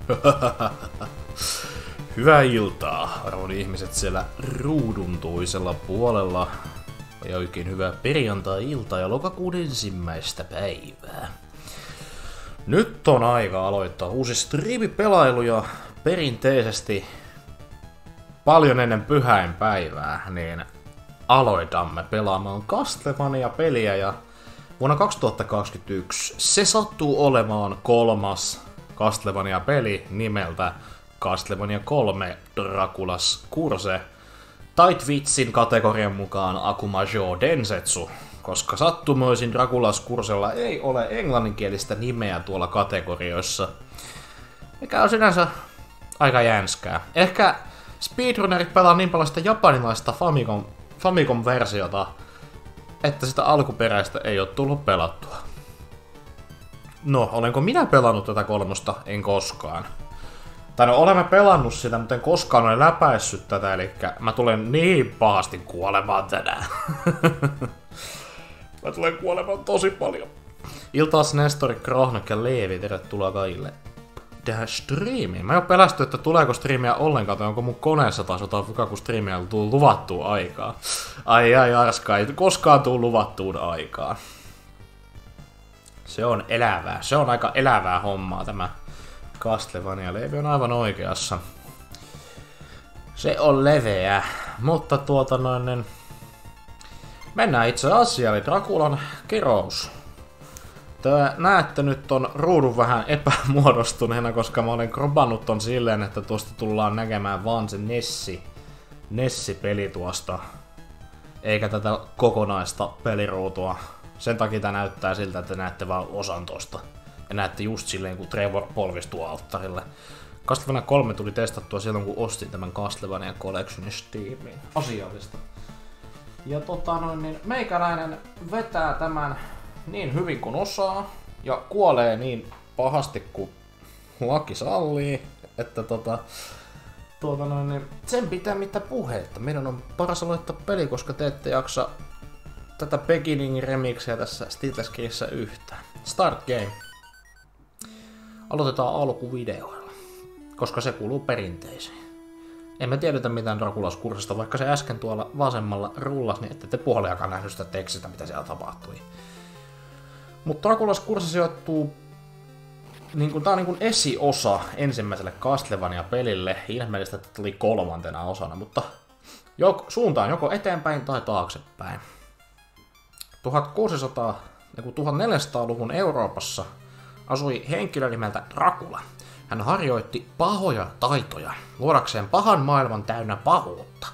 Hyvää iltaa, arvon ihmiset siellä ruudun toisella puolella. Ja oikein hyvää perjantai-iltaa ja lokakuun 1. päivää. Nyt on aika aloittaa uusi striimipelailu ja perinteisesti paljon ennen pyhäinpäivää, niin aloitamme pelaamaan Castlevania-peliä ja vuonna 2021 se sattuu olemaan 3. Castlevania-peli nimeltä Castlevania 3 Dracula's Curse, tai Twitchin kategorian mukaan Akumajo Densetsu, koska sattumoisin Dracula's Cursella ei ole englanninkielistä nimeä tuolla kategorioissa, mikä on sinänsä aika jänskää. Ehkä speedrunnerit pelaa niin paljon sitä japanilaista Famicom-versiota, että sitä alkuperäistä ei ole tullut pelattua. No, olenko minä pelannut tätä 3? En koskaan. Tai no, olemme pelannut sitä, mutta en koskaan ole läpäissyt tätä, eli mä tulen niin pahasti kuolemaan tänään. Mä tulen kuolemaan tosi paljon. Iltaas Nestori, Krohnak ja Leevi, tervetuloa kaikille tähän striimiin. Mä en oo pelästy, että tuleeko striimiä ollenkaan, tai onko mun koneessa taas jotain vika, kun striimiä tuu luvattuun aikaan. Ai Arska, ei koskaan tuu luvattuun aikaan. Se on elävää. Se on aika elävää hommaa tämä Castlevania. Leevi on aivan oikeassa. Se on leveä, mutta mennään itse asiaan, eli Draculan kirous. Te näette nyt ton ruudun vähän epämuodostuneena, koska mä olen kropannut ton silleen, että tuosta tullaan näkemään vaan se Nessi-peli tuosta, eikä tätä kokonaista peliruutua. Sen takia tää näyttää siltä, että näette vaan osan tosta. Ja näette just silleen, kun Trevor polvistuu alttarille. Castlevania 3 tuli testattua silloin, kun ostin tämän Castlevania Collectionin Steamiin. Asiallista. Ja niin meikäläinen vetää tämän niin hyvin kuin osaa, ja kuolee niin pahasti kuin laki sallii, että niin sen pitää mitä puhetta. Meidän on paras aloittaa peli, koska te ette jaksa tätä beginning remixiä tässä Stitleskirissä yhtään. Start game. Aloitetaan alkuvideoilla, koska se kuuluu perinteisiin. Emme tiedetä mitään Dracula's Cursesta, vaikka se äsken tuolla vasemmalla rullas, niin ette te puoliakaan nähnyt sitä tekstistä, mitä siellä tapahtui. Mutta Dracula's Curse sijoittuu, tää on esiosa ensimmäiselle Castlevania-pelille. Ihmeellistä, että tuli 3. osana, mutta suuntaan joko eteenpäin tai taaksepäin. 1400-luvun Euroopassa asui henkilö nimeltä Dracula. Hän harjoitti pahoja taitoja luodakseen pahan maailman täynnä pahuutta.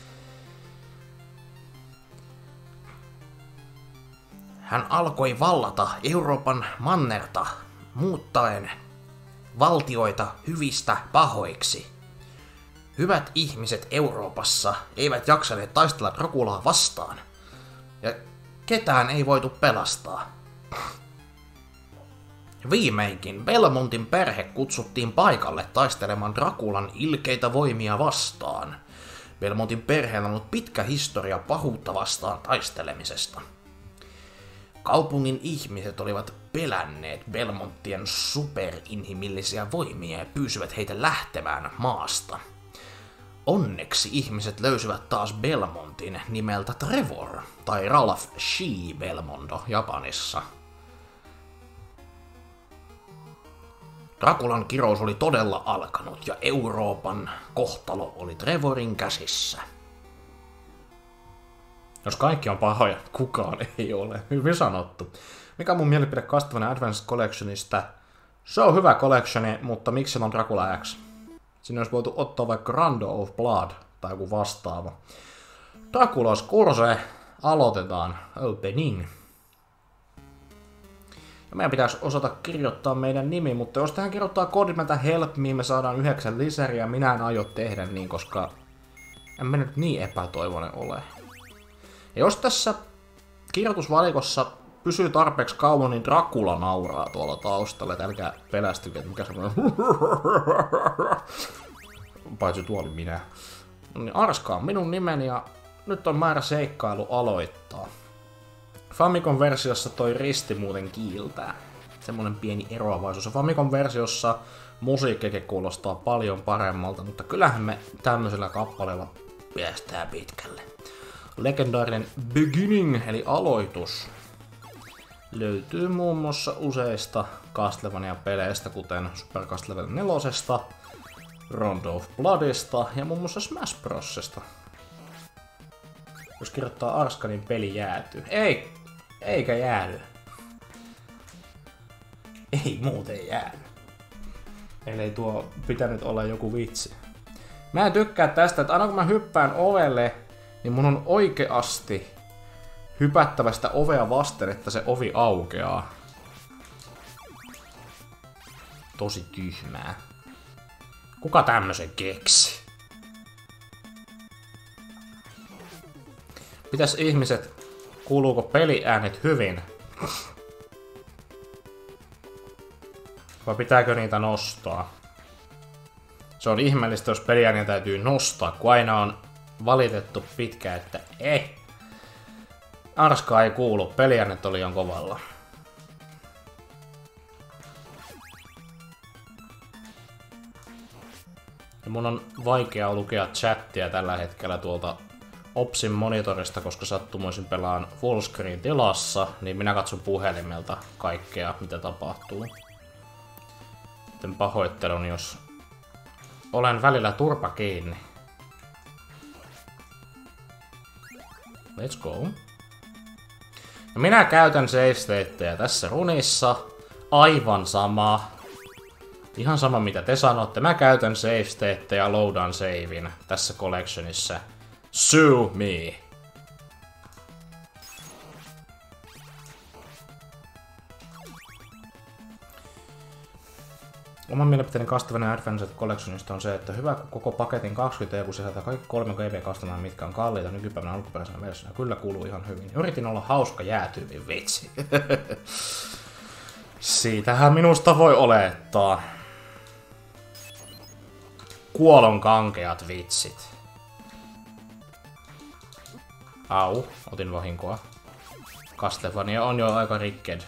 Hän alkoi vallata Euroopan mannerta muuttaen valtioita hyvistä pahoiksi. Hyvät ihmiset Euroopassa eivät jaksaneet taistella Draculaa vastaan, ja ketään ei voitu pelastaa. Viimeinkin Belmontin perhe kutsuttiin paikalle taistelemaan Draculan ilkeitä voimia vastaan. Belmontin perheellä on ollut pitkä historia pahuutta vastaan taistelemisesta. Kaupungin ihmiset olivat pelänneet Belmonttien superinhimillisiä voimia ja pyysivät heitä lähtemään maasta. Onneksi ihmiset löysivät taas Belmontin nimeltä Trevor, tai Ralph Shee Belmondo Japanissa. Draculan kirous oli todella alkanut ja Euroopan kohtalo oli Trevorin käsissä. Jos kaikki on pahoja, kukaan ei ole. Hyvin sanottu. Mikä on mun mielipide Castlevania Advanced Collectionista? Se on hyvä collectioni, mutta miksi siellä on Dracula X? Sinne olisi voitu ottaa vaikka Rondo of Blood tai joku vastaava. Dracula's Curse. Aloitetaan. Opening. Ja meidän pitäisi osata kirjoittaa meidän nimi, mutta jos tähän kirjoittaa koodimeltä help me, me saadaan 9 lisäriä. Minä en aio tehdä niin, koska en mä nyt niin epätoivoinen ole. Ja jos tässä kirjoitusvalikossa pysyy tarpeeksi kauan, niin Dracula nauraa tuolla taustalla, et älkää pelästykö, että mikä se on. Paitsi tuo oli minä. No niin, Arska on minun nimeni ja nyt on määrä seikkailu aloittaa. Famicom-versiossa toi risti muuten kiiltää. Semmonen pieni eroavaisuus. Famicom-versiossa musiikkikin kuulostaa paljon paremmalta, mutta kyllähän me tämmöisellä kappaleella päästään pitkälle. Legendaarinen Beginning, eli aloitus, löytyy muun muassa useista Castlevania-peleistä, kuten Super Castlevania 4, Rondo of Bloodista ja muun muassa Smash Brosista. Jos kirjoittaa Arska, niin peli jäätyy. Eikä jäädy. Ei muuten jäädy. Eli tuo pitänyt olla joku vitsi. Mä en tykkää tästä, että aina kun mä hyppään ovelle, niin mun on oikeasti hypättävä sitä ovea vasten, että se ovi aukeaa. Tosi tyhmää. Kuka tämmösen keksi? Mitäs ihmiset, kuuluuko peliäänet hyvin? Vai pitääkö niitä nostaa? Se on ihmeellistä, jos peliääniä täytyy nostaa, kun aina on valitettu pitkään, että Arskaa ei kuulu, peliäänet oli liian kovalla. Ja mun on vaikea lukea chattia tällä hetkellä tuolta Opsin monitorista, koska sattumoisin pelaan fullscreen tilassa, niin minä katson puhelimelta kaikkea, mitä tapahtuu. Joten pahoittelun, jos olen välillä turpa kiinni. Let's go. Ja minä käytän save stateja tässä runissa. Aivan sama. Ihan sama mitä te sanotte. Mä käytän save stateja ja loadan savein tässä collectionissa. Sue me. Oman mielipiteeni Castlevania Advanced Collectionista on se, että hyvä koko paketin 20 EU sisältää kaikki 3 GB Castlevania, mitkä on kalliita nykypäivänä alkuperäisenä versiona. Kyllä kuuluu ihan hyvin. Yritin olla hauska jäätyvin vitsi. Siitähän minusta voi olettaa. Kuolon kankeat vitsit. Au, otin vahinkoa. Castlevania on jo aika rikked.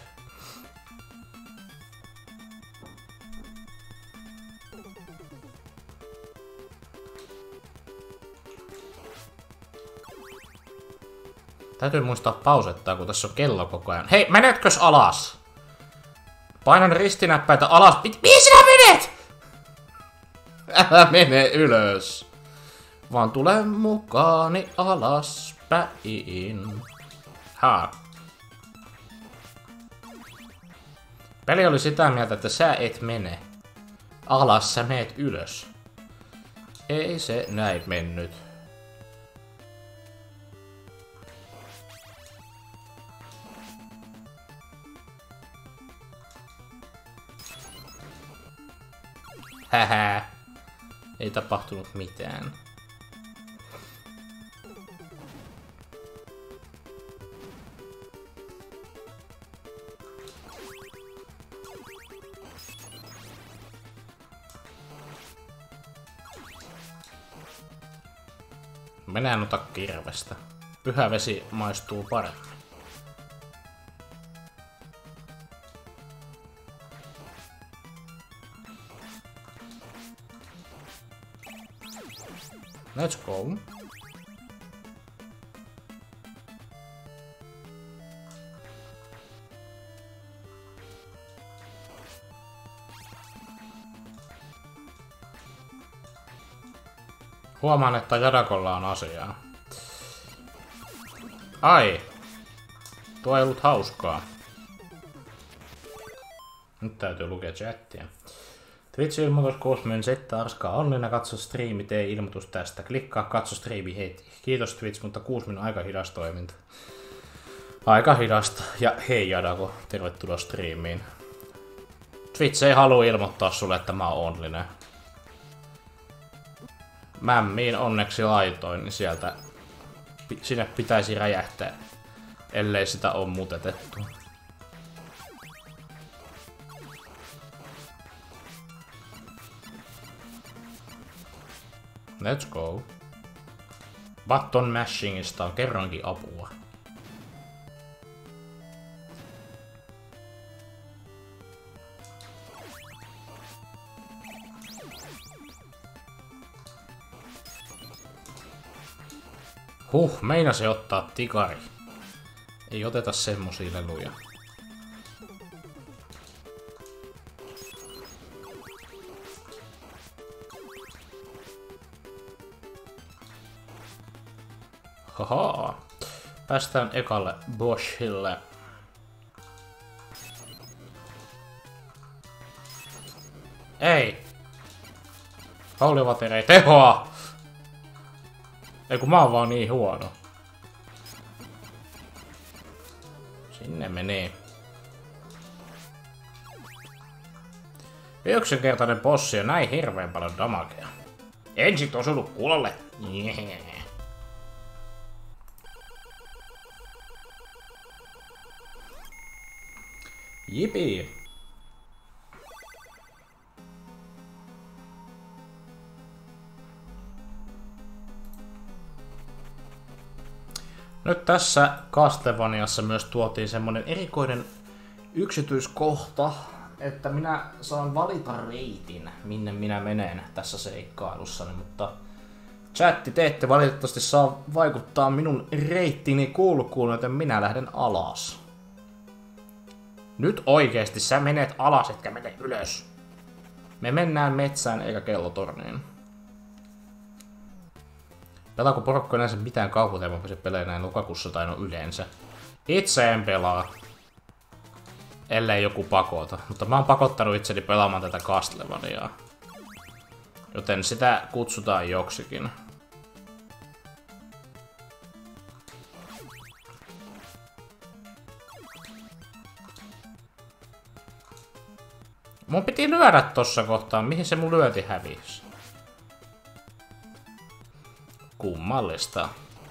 Täytyy muistaa pausettaa, kun tässä on kello koko ajan. Hei, menetkös alas? Painan ristinäppäitä alas. Mihin sinä menet? Älä mene ylös. Vaan tule mukaani alaspäin. Peli oli sitä mieltä, että sä et mene alas, sä meet ylös. Ei se näin mennyt. Hähä. Ei tapahtunut mitään. Minä en ota kirvestä. Pyhä vesi maistuu paremmin. Let's go. Huomaan, että Jadakolla on asiaa. Ai! Tuo ei ollut hauskaa. Nyt täytyy lukea chattia. Twitch-ilmoitus 67 Arskaa onnina, katso striimi, tee ilmoitus tästä. Klikkaa katso striimi heti. Kiitos Twitch, mutta 6 on aika hidas toiminta. Aika hidasta. Ja hei Jadako, tervetuloa striimiin. Twitch ei halua ilmoittaa sulle, että mä oon onninen. Mämmiin onneksi laitoin, niin sieltä sinne pitäisi räjähtää, ellei sitä ole mutetettu. Let's go. Button mashingista on kerrankin apua. Meinasi ottaa tikari. Ei oteta semmosia leluja. Haha. Päästään ekalle bossille. Ei! Haulivater ei tehoa! Ei kun mä oon vaan niin huono. Sinne menee. Yksinkertainen bossi ja näin hirveän paljon damagea. Ensit osunut kuulolle. Yeah. Jipi. Nyt tässä Castlevaniassa myös tuotiin semmonen erikoinen yksityiskohta, että minä saan valita reitin, minne minä menen tässä seikkailussani, mutta chatti, te ette valitettavasti saa vaikuttaa minun reittini kulkuun, joten minä lähden alas. Nyt oikeesti sä menet alas, etkä mene ylös. Me mennään metsään eikä kellotorniin. Pelaako porukka yleensä mitään kauhuteemaisia pelejä näin lokakuussa tai no yleensä? Itse en pelaa. Ellei joku pakota. Mutta mä oon pakottanut itseni pelaamaan tätä Castlevaniaa. Joten sitä kutsutaan joksikin. Mun piti lyödä tossa kohtaa. Mihin se mun lyöti hävisi? Kummallista.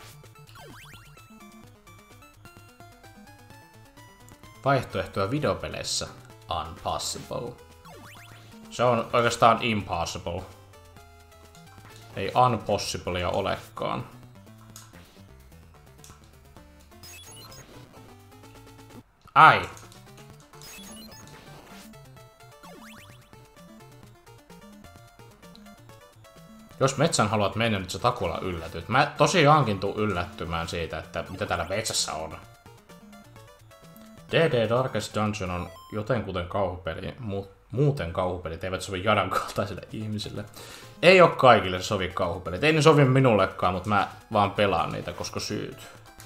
Vaihtoehtoja videopeleissä. Impossible. Se on oikeastaan impossible. Ei unpossiblea olekaan. Ai! Jos metsän haluat mennä, nyt sä takulla yllätyt. Mä tosiaankin tuun yllättymään siitä, että mitä täällä metsässä on. DD Darkest Dungeon on jotenkuten kauhupeli, muuten kauhupelit eivät sovi Jadan kaltaisille ihmisille. Ei oo kaikille sovi kauhupelit. Ei ne sovi minullekaan, mutta mä vaan pelaan niitä, koska syyt.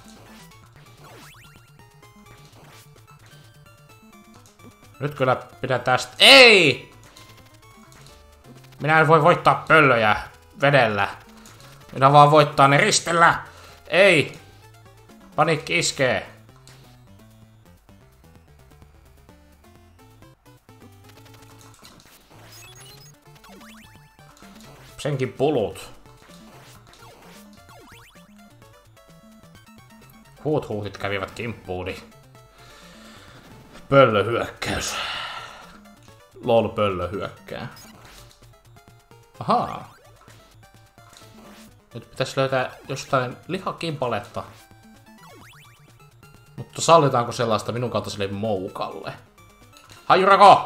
Nyt kyllä pidän tästä. Ei! Minä en voi voittaa pöllöjä vedellä. Minä vaan voittaa ne ristellä. Ei! Paniikki iskee. Senkin pulut. Huuthit kävivät kimppuuni. Pöllöhyökkäys. LOL pöllö hyökkää. Ahaa. Nyt pitäisi löytää jostain lihakimpaletta. Mutta sallitaanko sellaista minun kaltaiselle moukalle? Hajurako!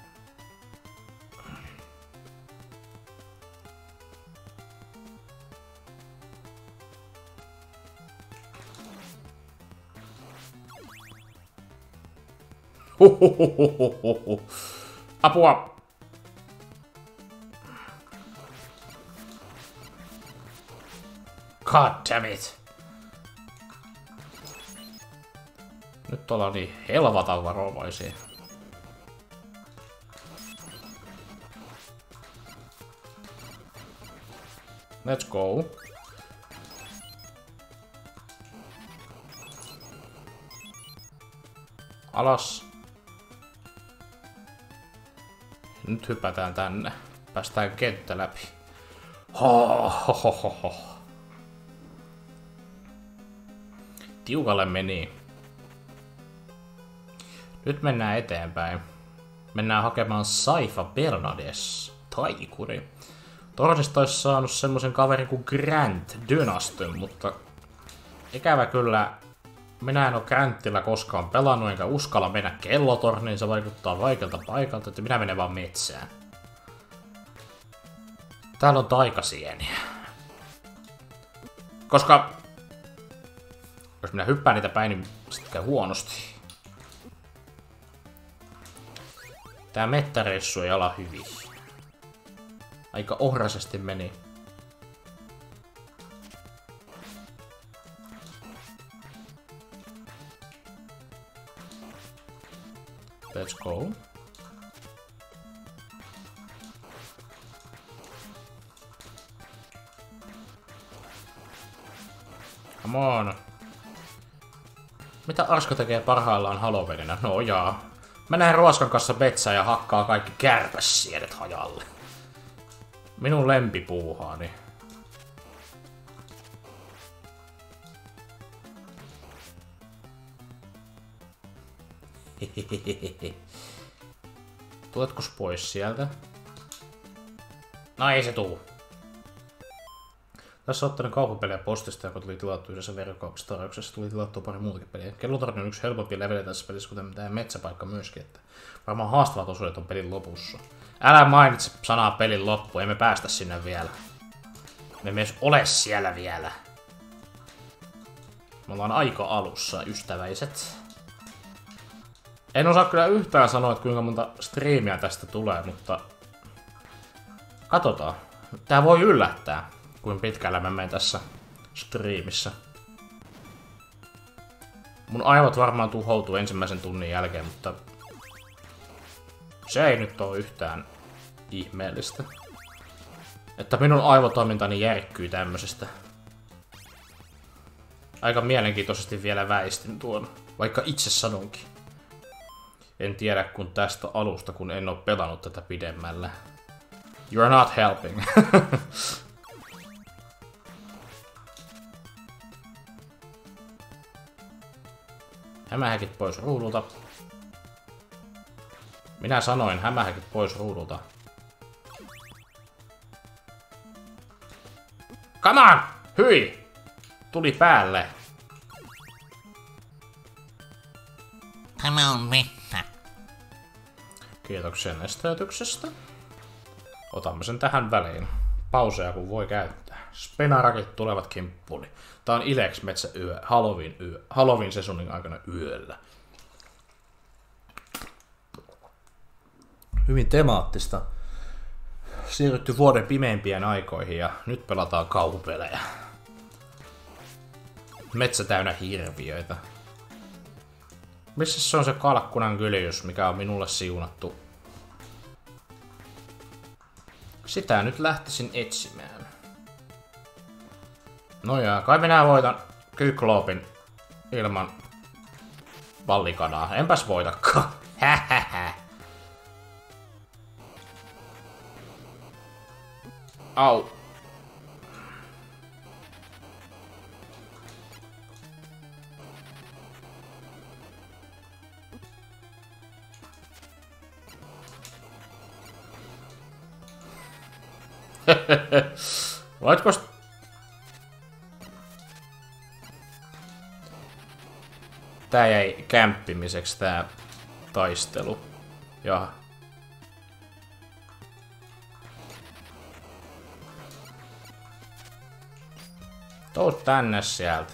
Apua! God damn it! Nyt ollaan niin helvatan varovaisia. Let's go. Alas. Nyt hypätään tänne. Päästään kenttä läpi. Ho. Tiukalle meni. Nyt mennään eteenpäin. Mennään hakemaan Saifa Bernades, taikuri. Tornista olisi saanut semmosen kaverin kuin Grant Dynastyn, mutta ikävä kyllä minä en oo Grantilla koskaan pelannut, enkä uskalla mennä kellotorniin, se vaikuttaa vaikealta paikalta, että minä menen vaan metsään. Täällä on taikasieniä. Koska Minä hyppään niitä päin, niin sit käy huonosti. Tää mettäreissu ei ala hyvin. Aika ohrasesti meni. Let's go. Come on. Mitä Arska tekee parhaillaan Halloweenina? No jaa. Mä näen ruoskan kanssa betsää ja hakkaa kaikki kärpässiedet hajalle. Minun lempipuuhaani. Tuletkos pois sieltä? No ei se tuu. Tässä on ottanut kauhupeliä postista, joka tuli tilattua yhdessä verkkokaupassa. Tuli tilattua pari muutakin peliä. Kellotorni on yksi helpompi levelejä tässä pelissä, kuten tämä metsäpaikka myöskin. Että varmaan haastavat osuudet on pelin lopussa. Älä mainitse sanaa pelin loppu, emme päästä sinne vielä. Me emme edes ole siellä vielä. Me ollaan aika alussa, ystäväiset. En osaa kyllä yhtään sanoa, että kuinka monta striimiä tästä tulee, mutta katsotaan. Tää voi yllättää, kuinka pitkällä mä menen tässä striimissä. Mun aivot varmaan tuhoutuu ensimmäisen tunnin jälkeen, mutta se ei nyt ole yhtään ihmeellistä. Että minun aivotoimintani järkkyy tämmöisestä. Aika mielenkiintoisesti vielä väistin tuon, vaikka itse sanonkin. En tiedä kun tästä alusta, kun en oo pelannut tätä pidemmällä. You're not helping. Hämähäkit pois ruudulta. Minä sanoin hämähäkit pois ruudulta. Come on! Hyi! Tuli päälle. Tämä on metsä. Kiitoksia nesteytyksestä. Otamme sen tähän väliin. Pauseja kun voi käyttää. Spenarakit tulevat kimppuuni. Tää on Ilex metsäyö, Halloween sesonin aikana yöllä. Hyvin temaattista. Siirrytty vuoden pimeimpien aikoihin ja nyt pelataan kauhupelejä. Metsä täynnä hirviöitä. Missä se on se kalkkunan kyljys, mikä on minulle siunattu? Sitä nyt lähtisin etsimään. No ja kai minä voitan Kykloopin ilman vallikanaa. Enpäs voitakaan. Hähähä. Au. Voitkos... Tää jäi kämppimiseksi tää taistelu. Jaha. Tuu tänne sieltä.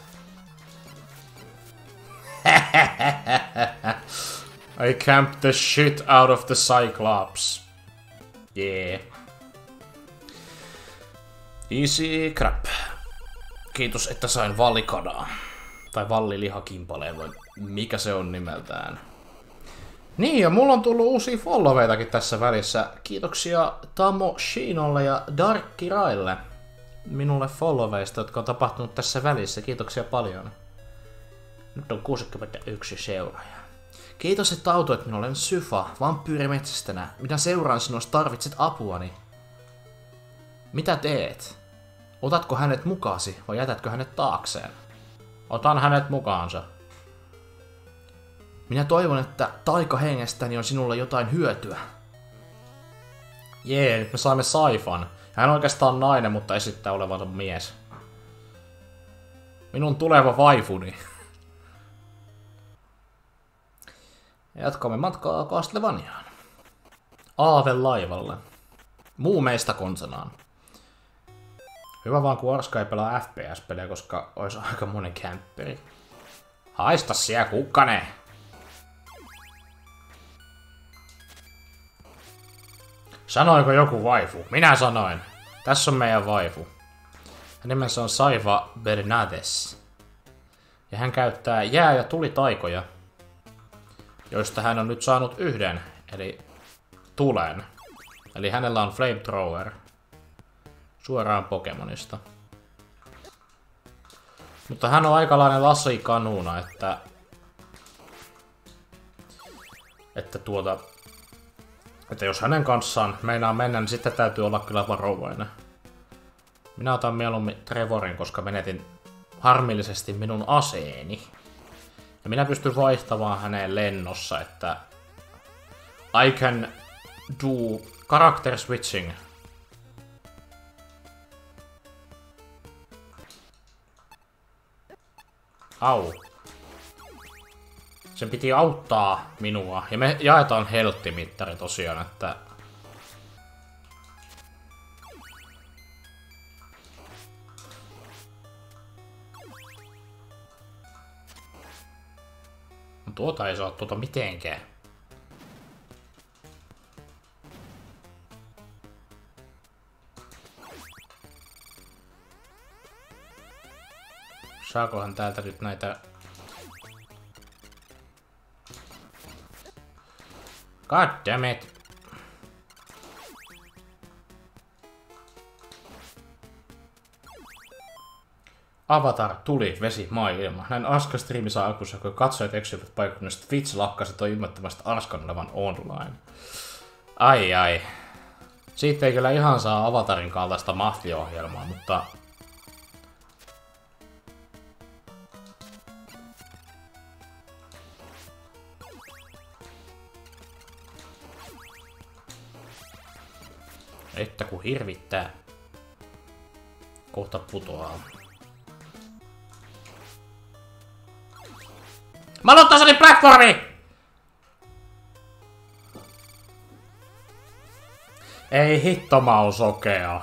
I camped the shit out of the Cyclops. Yeah. Easy crap. Kiitos, että sain vallikanaa. Tai vallilihakimpaleen, vai mikä se on nimeltään. Niin, ja mulla on tullut uusia followeitakin tässä välissä. Kiitoksia Tamo Shinolle ja Darkkiraille. Minulle followeista, jotka on tapahtunut tässä välissä. Kiitoksia paljon. Nyt on 61 seuraajaa. Kiitos, että autoit minulle. Olen Syfa, vampyyrimetsästänä. Minä seuraan sinua, jos tarvitset apuani. Mitä teet? Otatko hänet mukaasi vai jätätkö hänet taakseen? Otan hänet mukaansa. Minä toivon, että taikahengestäni on sinulle jotain hyötyä. Jee, nyt me saimme Saifan. Hän on oikeastaan nainen, mutta esittää olevansa mies. Minun tuleva vaifuni. Jatkamme matkaa Castlevaniaan. Aave laivalle. Muu meistä konsanaan. Hyvä vaan kun Arska ei pelaa FPS-pelejä, koska olisi aika monen kämpperi. Haista siellä, kukkane! Sanoiko joku vaifu? Minä sanoin. Tässä on meidän vaifu. Hänen nimensä on Saiva Bernades. Ja hän käyttää jää- ja tulitaikoja, joista hän on nyt saanut yhden, eli tulen. Eli hänellä on Flamethrower. Suoraan Pokemonista. Mutta hän on aikalainen lasikanuuna, että jos hänen kanssaan meinaa mennä, niin sitten täytyy olla kyllä varovainen. Minä otan mieluummin Trevorin, koska menetin harmillisesti minun aseeni. Ja minä pystyn vaihtamaan häneen lennossa, että I can do character switching. Au. Sen piti auttaa minua. Ja me jaetaan health-mittari tosiaan, että... Tuota ei saa tuota mitenkään. Saakohan täältä nyt näitä... God damn it. Avatar, tuli, vesi, maa, ilma. Näin Arska-striimi saa alkunsa, kun katsojat eksyivät paikkunnasta. Twitch lakkasi toi ymmärtämästä Arskan olevan online. Ai ai. Siitä ei kyllä ihan saa Avatarin kaltaista mafia-ohjelmaa, mutta... Että kun hirvittää. Kohta putoaa. Mä aloittaisin platformi! Ei hitto, mä oon sokea.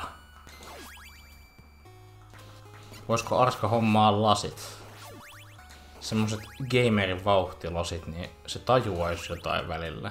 Voisiko Arska hommaa lasit? Semmoset gamerin vauhtilasit, niin se tajuais jotain välillä.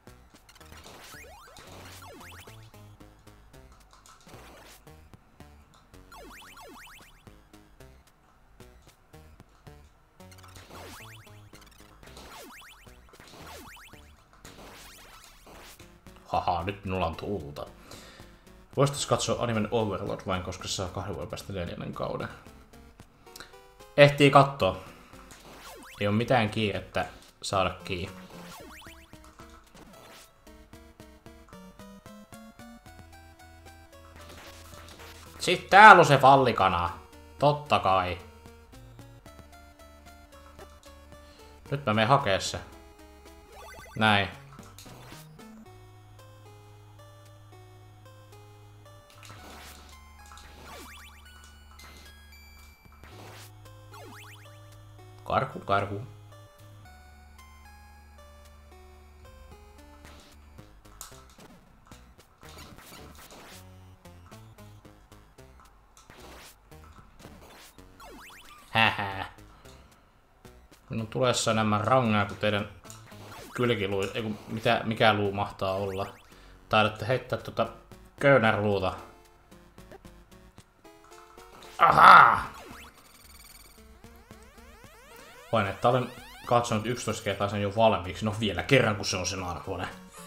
Haha, nyt minulla on tulta. Voitais katsoa animen Overlord vain, koska se saa 2 vuoden päästä 4. kauden. Ehtii katsoa. Ei oo mitään kiirettä saada kiinni. Sitten täällä on se vallikana. Totta kai. Nyt mä menen hakee se. Näin. Karku, karku. Hähä. Minun tulessa enemmän rangaa kuin teidän kylkiluu. Eiku, mikä luu mahtaa olla. Taidatte heittää tuota köynärluuta. Ahaa! Vain että olen katsonut 11 kertaa sen jo valmiiksi. No vielä kerran, kun se on sen arvoinen.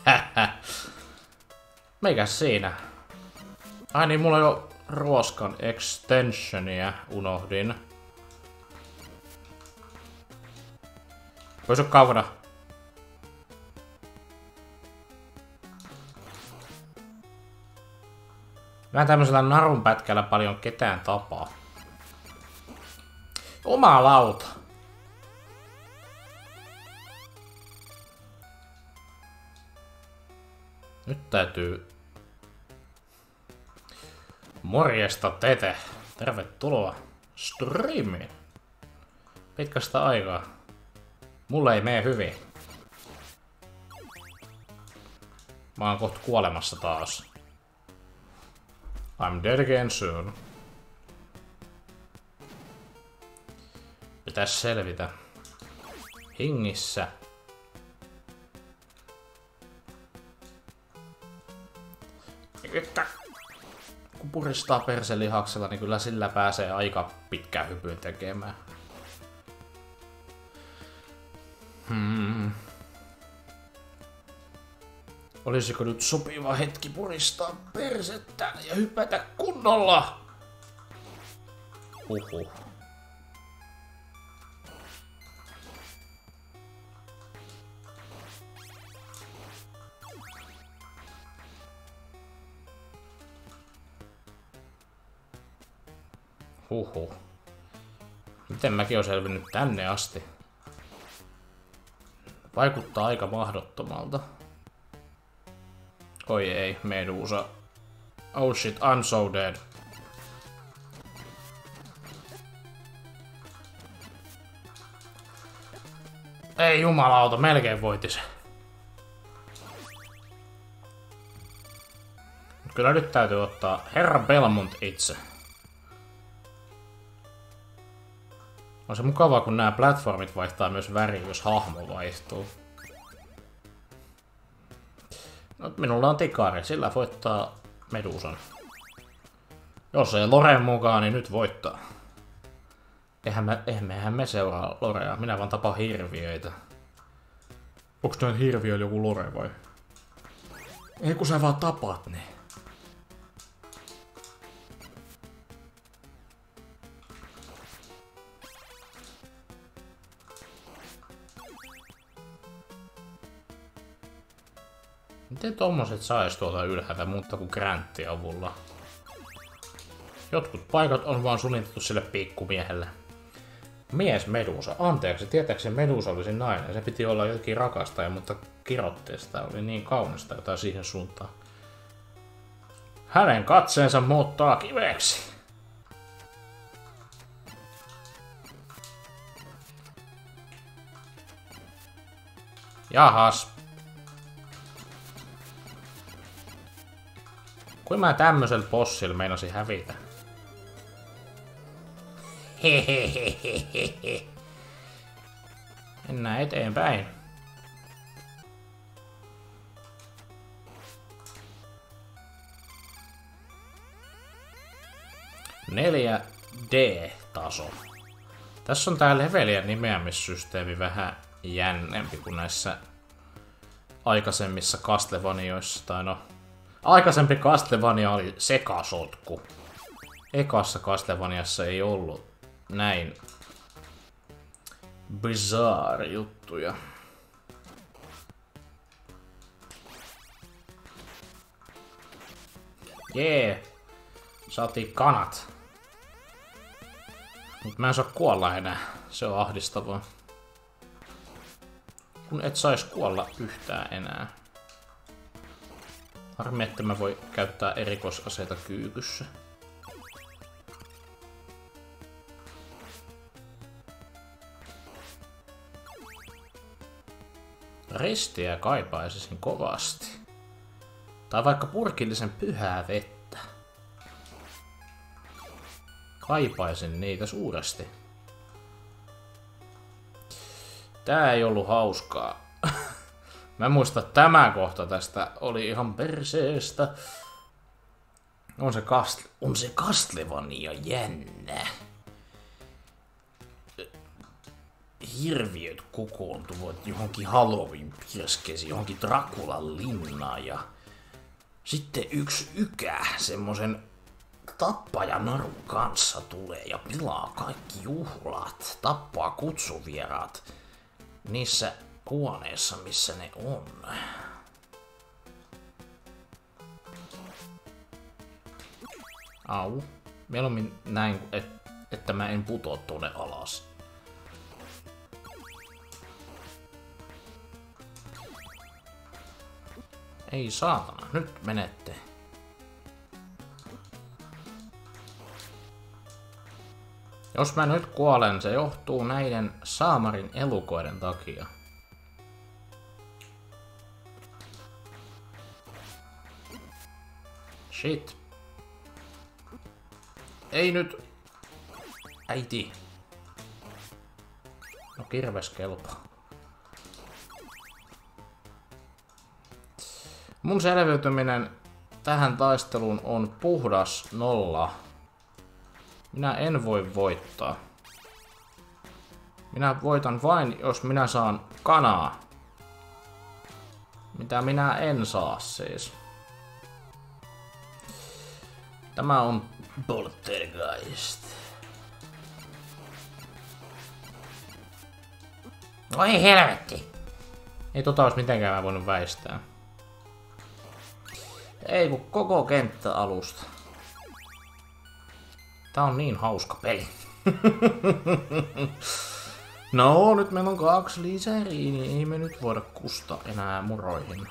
Meikä siinä? Ai niin, mulla on jo ruoskan extensionia, unohdin. Vois oo kaukana. Mä en tämmöisellä narun pätkällä paljon ketään tapaa. Oma lauta. Nyt täytyy... Morjesta Tete! Tervetuloa striimiin! Pitkästä aikaa. Mulle ei mene hyvin. Mä oon kohta kuolemassa taas. I'm dead again soon. Pitäis selvitä. hengissä. Että kun puristaa perselihaksella, niin kyllä sillä pääsee aika pitkään hypyyn tekemään. Olisiko nyt sopiva hetki puristaa persettä ja hypätä kunnolla? Huhhuh. Huhhuh. Miten mäkin oon selvinnyt tänne asti? Vaikuttaa aika mahdottomalta. Oi ei, Medusa. Oh shit, I'm so dead. Ei jumalauta, melkein voitti se. Kyllä nyt täytyy ottaa herra Belmont itse. On se mukavaa, kun nämä platformit vaihtaa myös väriä, jos hahmo vaihtuu. No, minulla on tikari, sillä voittaa Medusan. Jos ei Loren mukaan, niin nyt voittaa. Eihän me seuraa Lorea, minä vaan tapaan hirviöitä. Onks noin hirviöillä joku Lore vai? Ei kun sä vaan tapaat ne. Miten tommoset sais tuolta ylhäältä muuta kuin Grantin avulla? Jotkut paikat on vaan suunniteltu sille pikkumiehelle. Mies Medusa. Anteeksi, tietääkseni Medusa olisi nainen. Se piti olla jokin rakastaja, mutta kirotteesta oli niin kaunista jotain siihen suuntaan. Hänen katseensa muuttaa kiveksi. Jahas. Kuin mä tämmöisellä bossilla meinasin hävitä? Hehehehehe. Mennään eteenpäin. Neljä D-taso. Tässä on tää levelien nimeämissysteemi vähän jännempi kuin näissä aikaisemmissa Castlevanioissa. Tai no, aikaisempi Castlevania oli sekasotku. Ekassa Castlevaniassa ei ollut näin bizarre juttuja. Jee! Saatiin kanat. Mut mä en saa kuolla enää. Se on ahdistavaa. Kun et sais kuolla yhtään enää. Harmi, että mä voi käyttää erikoisaseita kyykyssä. Ristiä kaipaisisin kovasti. Tai vaikka purkillisen pyhää vettä. Kaipaisin niitä suuresti. Tää ei ollut hauskaa. Mä muistan, että tämä kohta tästä oli ihan perseestä. On se Castlevania jännä. Hirviöt kokoontuvat johonkin Halloween pirskeisiin, johonkin Draculan linnaan ja sitten yksi ykä semmosen tappajanarun kanssa tulee ja pilaa kaikki juhlat, tappaa kutsuvieraat niissä huoneissa, missä ne on. Au. Mieluummin näin, että mä en putoa tuonne alas. Ei saatana, nyt menette. Jos mä nyt kuolen, se johtuu näiden saamarin elukoiden takia. Shit. Ei nyt. Äiti. No kirves kelpaa. Mun selviytyminen tähän taisteluun on puhdas 0. Minä en voi voittaa. Minä voitan vain, jos minä saan kanaa. Mitä minä en saa siis. Tämä on Poltergeist. Oi helvetti. Ei tota olisi mitenkään mä voinut väistää. Ei kun koko kenttä alusta. Tää on niin hauska peli. No, nyt meillä on 2 lisäriä, niin ei me nyt voida kusta enää muroihin.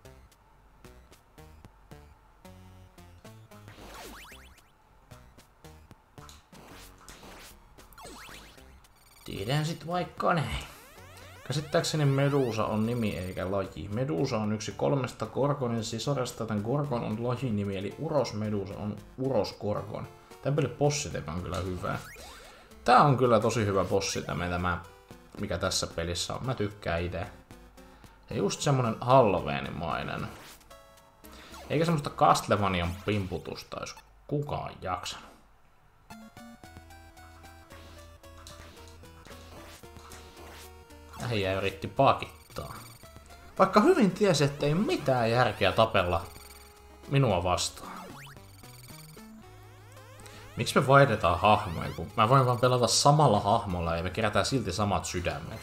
Tiedän sit vaikka näin. Käsittääkseni Medusa on nimi eikä laji. Medusa on yksi 3 Gorgonin sisaresta, joten Gorgon on lajinimi, eli Uros Medusa on Uros Gorgon. Tämän pelin bossitema on kyllä hyvä. Tää on kyllä tosi hyvä bossitema, mikä tässä pelissä on. Mä tykkään itse. Ja just semmonen Halloweenimainen. Eikä semmoista Castlevanian pimputusta jos kukaan jaksanut. Äijä yritti pakittaa. Vaikka hyvin tiesi, ettei mitään järkeä tapella minua vastaan. Miksi me vaihdetaan hahmoja, kun mä voin vaan pelata samalla hahmolla ja me kerätään silti samat sydämet.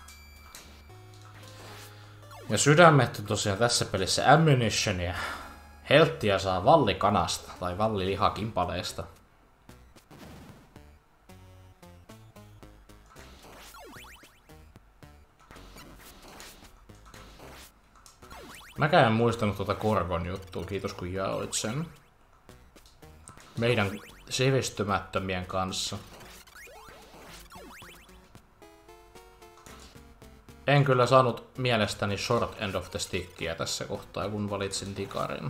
Ja sydämet on tosiaan tässä pelissä ammunitionia. Helttiä saa vallikanasta tai vallilihakimpaleesta. Mäkään en muistanut tuota Gorgon juttua, kiitos kun jaoit sen. Meidän sivistymättömien kanssa. En kyllä saanut mielestäni short end of the stickia tässä kohtaa, kun valitsin tikarin.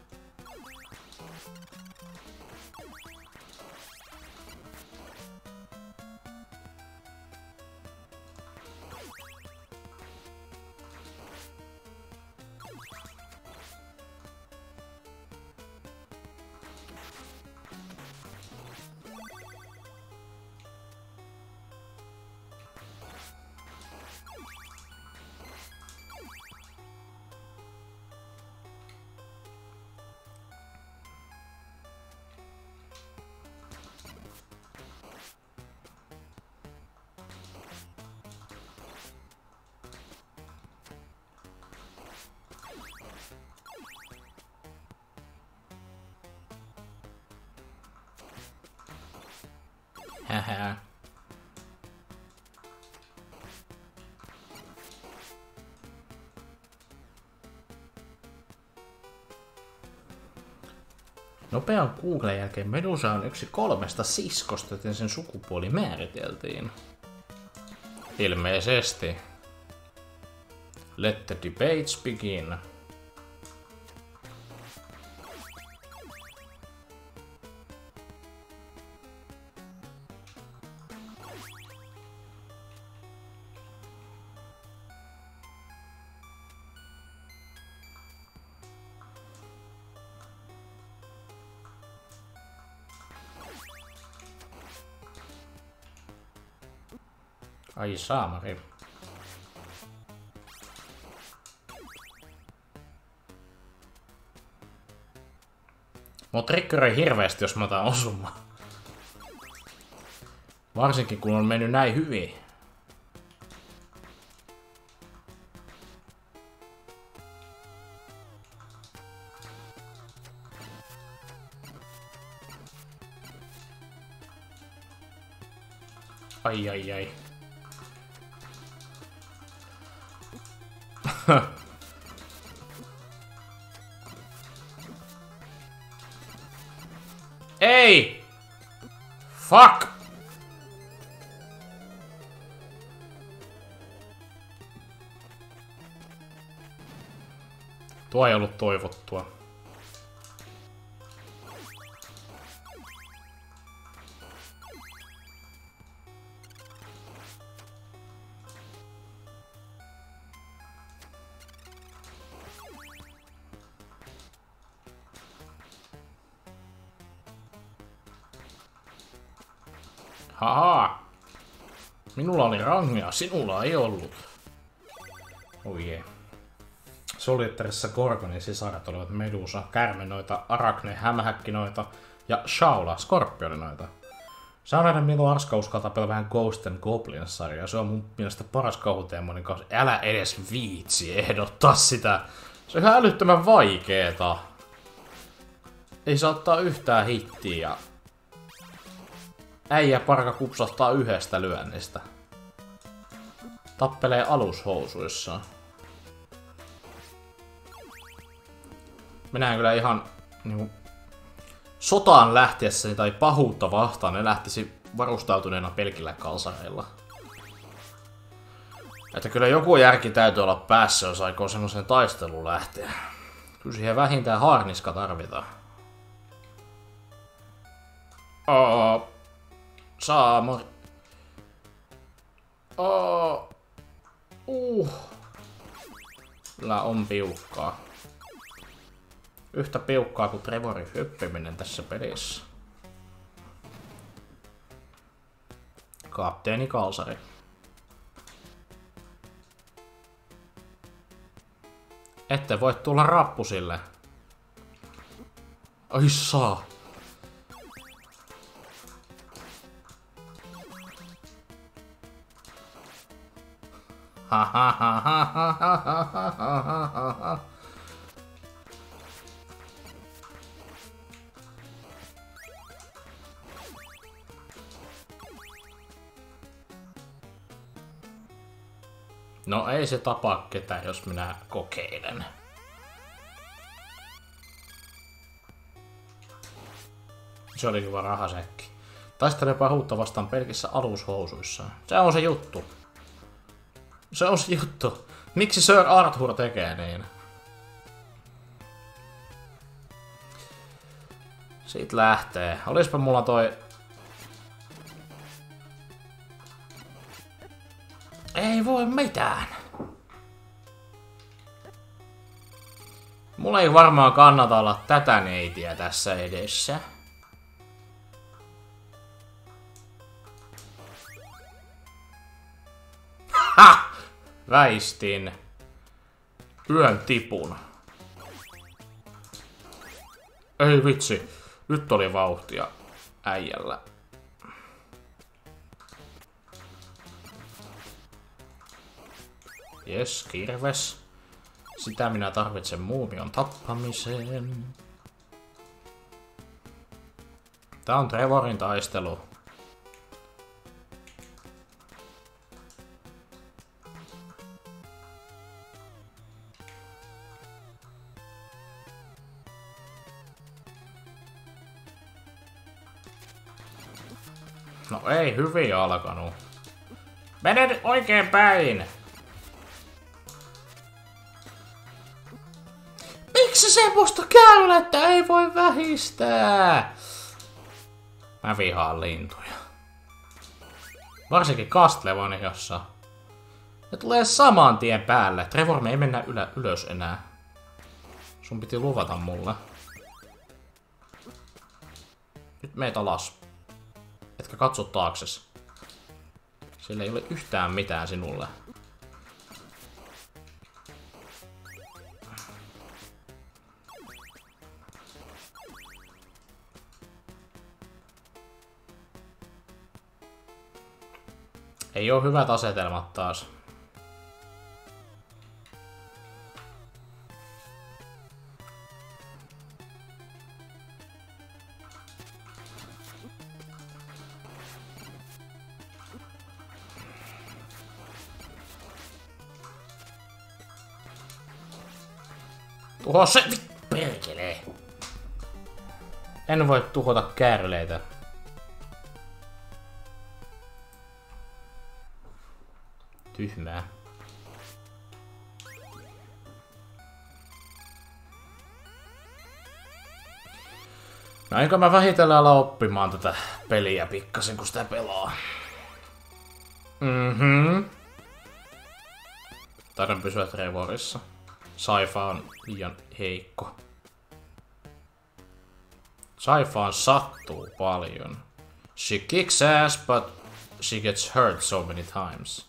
Hähä. Nopean Googlen jälkeen Medusa on yksi 3 siskosta, joten sen sukupuoli määriteltiin. Ilmeisesti. Let the debates begin. Ai saamari. Mua triggeroi hirveästi, jos mä otan osumaan. Varsinkin kun on mennyt näin hyvin. Ai ai ai. Ei! Fuck! Tuo ei ollut toivottua. Haha! Minulla oli rangea, sinulla ei ollut. Oi jee. Solitterissa Gorgonin sisaret olivat Medusa, Kärmenoita, Arachne, Hämähäkkinoita ja Shaula, Skorpioninoita. Saa nähdä milloin Arska uskaltaa pelata vähän Ghost and Goblins-sarjaa. Se on mun mielestä paras kauhuteemoinen kanssa. Älä edes viitsi ehdottaa sitä. Se on ihan älyttömän vaikeeta. Ei saa ottaa yhtään hittiä. Äijä parka kupsahtaa yhdestä lyönnistä. Tappelee alushousuissaan. Mennään kyllä ihan niinku sotaan lähtiessäni tai pahuutta vastaan, ne lähtisi varustautuneena pelkillä kalsareilla. Että kyllä joku järki täytyy olla päässä, jos aikoo semmoisen taisteluun lähteä. Kyllä siihen vähintään harniska tarvitaan. Saamori. Kyllä on piukkaa. Yhtä piukkaa kuin Trevorin hyppiminen tässä pelissä. Kapteeni Kalsari. Ette voi tulla rappusille. Ai saa. No ei se tapaa ketään, jos minä kokeilen. Se oli hyvä rahasäkki. Taistelee pahuutta vastaan pelkissä alushousuissa. Se on se juttu. Se on se juttu. Miksi Sir Arthur tekee niin? Siitä lähtee. Olispa mulla toi... Ei voi mitään. Mulla ei varmaan kannata olla tätä neitiä tässä edessä. Ha! Väistin yön tipun. Ei vitsi, nyt oli vauhtia äijällä. Jes, kirves. Sitä minä tarvitsen muumion tappamiseen. Tää on Trevorin taistelu. No ei hyvin alkanut. Mene nyt oikein päin! Miksi semmoista käylättä ei voi vähistää? Mä vihaan lintuja. Varsinkin Castlevaniassa. Ne tulee saman tien päälle. Trevor, me ei mennä ylös enää. Sun piti luvata mulle. Nyt meet alas. Etkä katso taakses. Siellä ei ole yhtään mitään sinulle. Ei oo hyvät asetelmat taas. Tuho se... Perkele! En voi tuhota kärleitä. Tyhmää. No enkö mä vähitellen ala oppimaan tätä peliä pikkasen kun sitä pelaa. Taidan pysyä Trevorissa. Saifa on liian heikko. Saifaan sattuu paljon. She kicks ass, but she gets hurt so many times.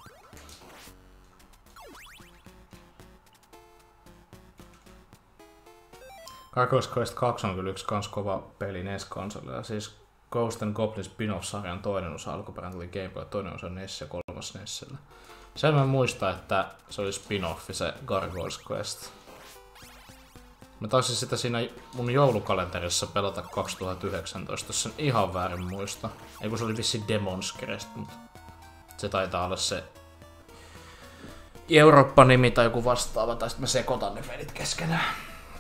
Gargoyles Quest 2 on kyllä yksi kans kova peli NES-konsolilla. Siis Ghost and Goblin spin-off-sarjan toinen osa alkuperäinen tuli Game Boy, toinen osa NES ja kolmas NESillä. Sen mä muistan, että se oli spin-offi se Gargoyles Quest. Mä taisin sitä siinä mun joulukalenterissa pelata 2019, jos sen ihan väärin muista. Ei kun se oli vissi Demon's Crest, mutta se taitaa olla se Eurooppa-nimi tai joku vastaava, tai sitten mä sekoitan ne pelit keskenään.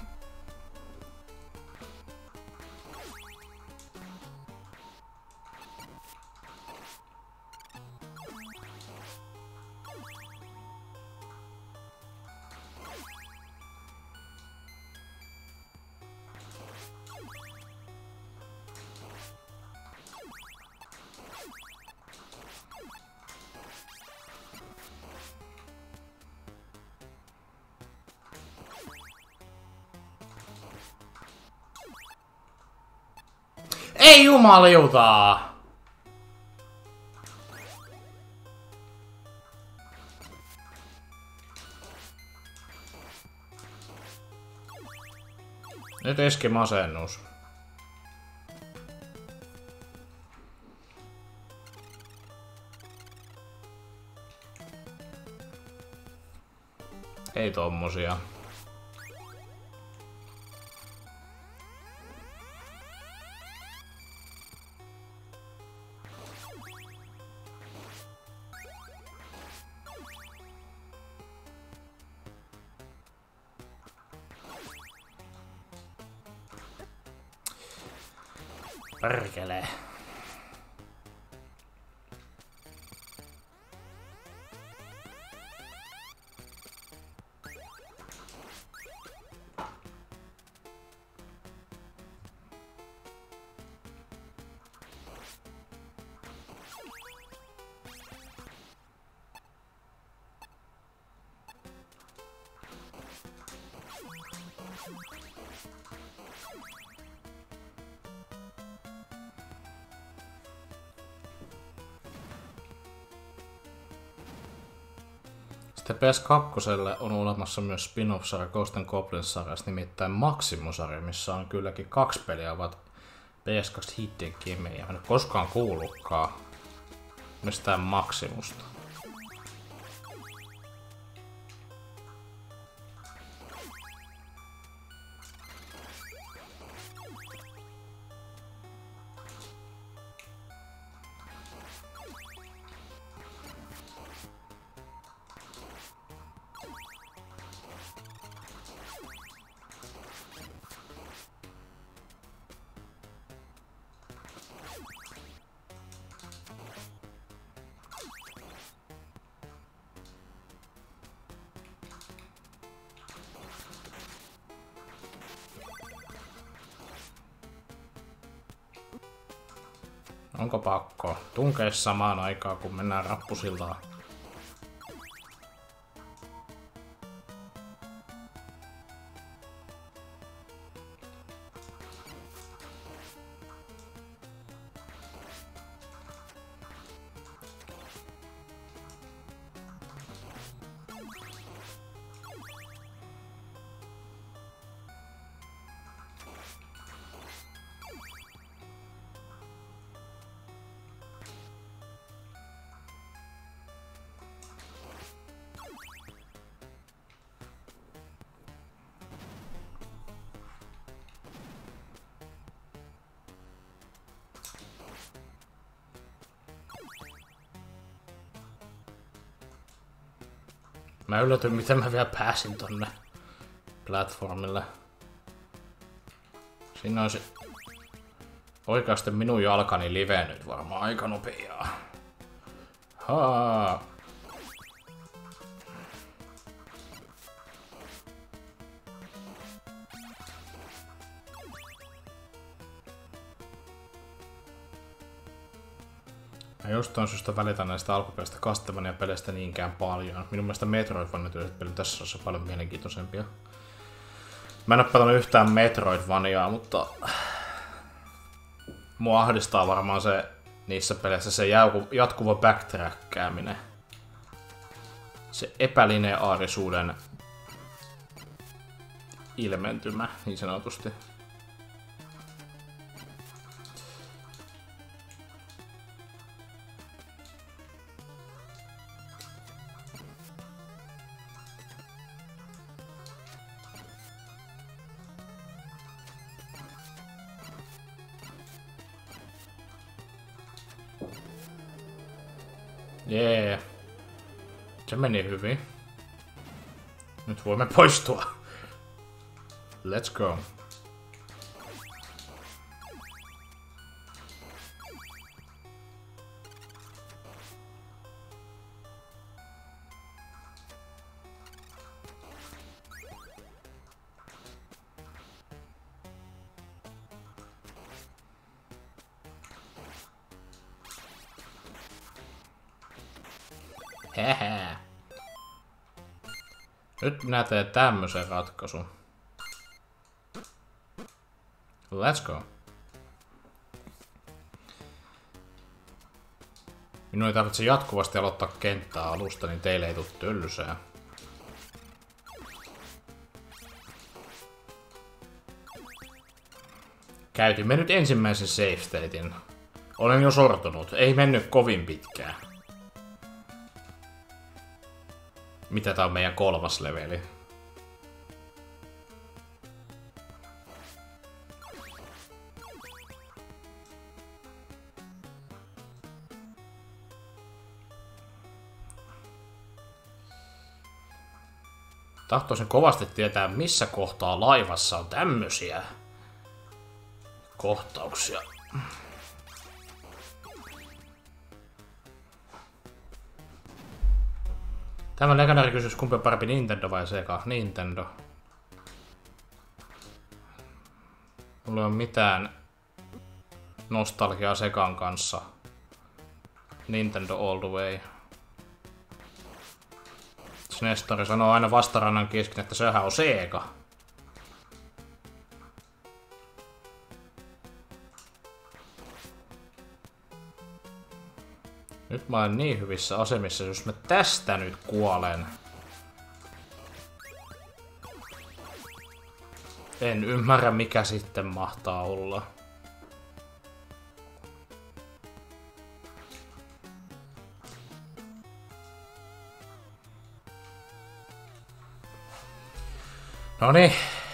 Ei jumaliuta! Nyt iski masennus. Ei tommosia. Perkele. Sitten PS2 on olemassa myös spin-off-sarja Ghost and Goblins-sarjasta, nimittäin Maximus-sarja, missä on kylläkin 2 peliä, ovat PS2 Hidden Gemejä. En ole koskaan kuullutkaan mistään Maximusta. Onko pakko tunkea samaan aikaan, kun mennään rappusiltaan? Mä yllätyin, miten mä vielä pääsin tonne platformille. Siinä olisi oikeasti minun jalkani livennyt varmaan aika nopeaa. Haa. Mä jostain syystä välitän näistä alkuperäistä Castlevania-peleistä niinkään paljon. Minun mielestä Metroidvania-tyyliset pelit tässä on paljon mielenkiintoisempia. Mä en oo pelannut yhtään Metroidvaniaa, mutta Mua ahdistaa varmaan se niissä peleissä se jatkuva backtrackkääminen. Se epälineaarisuuden ilmentymä, niin sanotusti. Jee. Se meni hyvin. Nyt voimme poistua. Let's go. Hehe. Nyt minä teen tämmösen ratkaisun. Let's go. Minun ei tarvitse jatkuvasti aloittaa kenttää alusta, niin teille ei tule töllysää. Käytimme nyt ensimmäisen save statein. Olen jo sortunut, ei mennyt kovin pitkään. Mitä tää on meidän 3. leveli? Tahtoisin kovasti tietää, missä kohtaa laivassa on tämmösiä kohtauksia. Tämä legendaari kysymys, kumpi on parempi, Nintendo vai Sega? Nintendo. Mulla ei ole mitään nostalgiaa Segan kanssa. Nintendo all the way. Nestori sanoo aina vastarannan kesken, että sehän on Sega. Nyt mä olen niin hyvissä asemissa, jos mä tästä nyt kuolen. En ymmärrä, mikä sitten mahtaa olla. Noniin.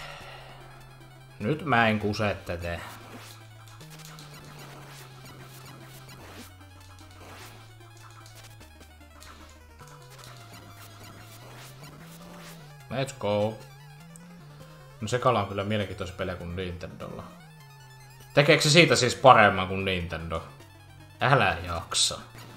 Nyt mä en kuse tätä. Let's go. No Segalla on kyllä mielenkiintoisia pelejä kuin Nintendolla. Tekeekö se siitä siis paremman kuin Nintendo? Älä jaksa.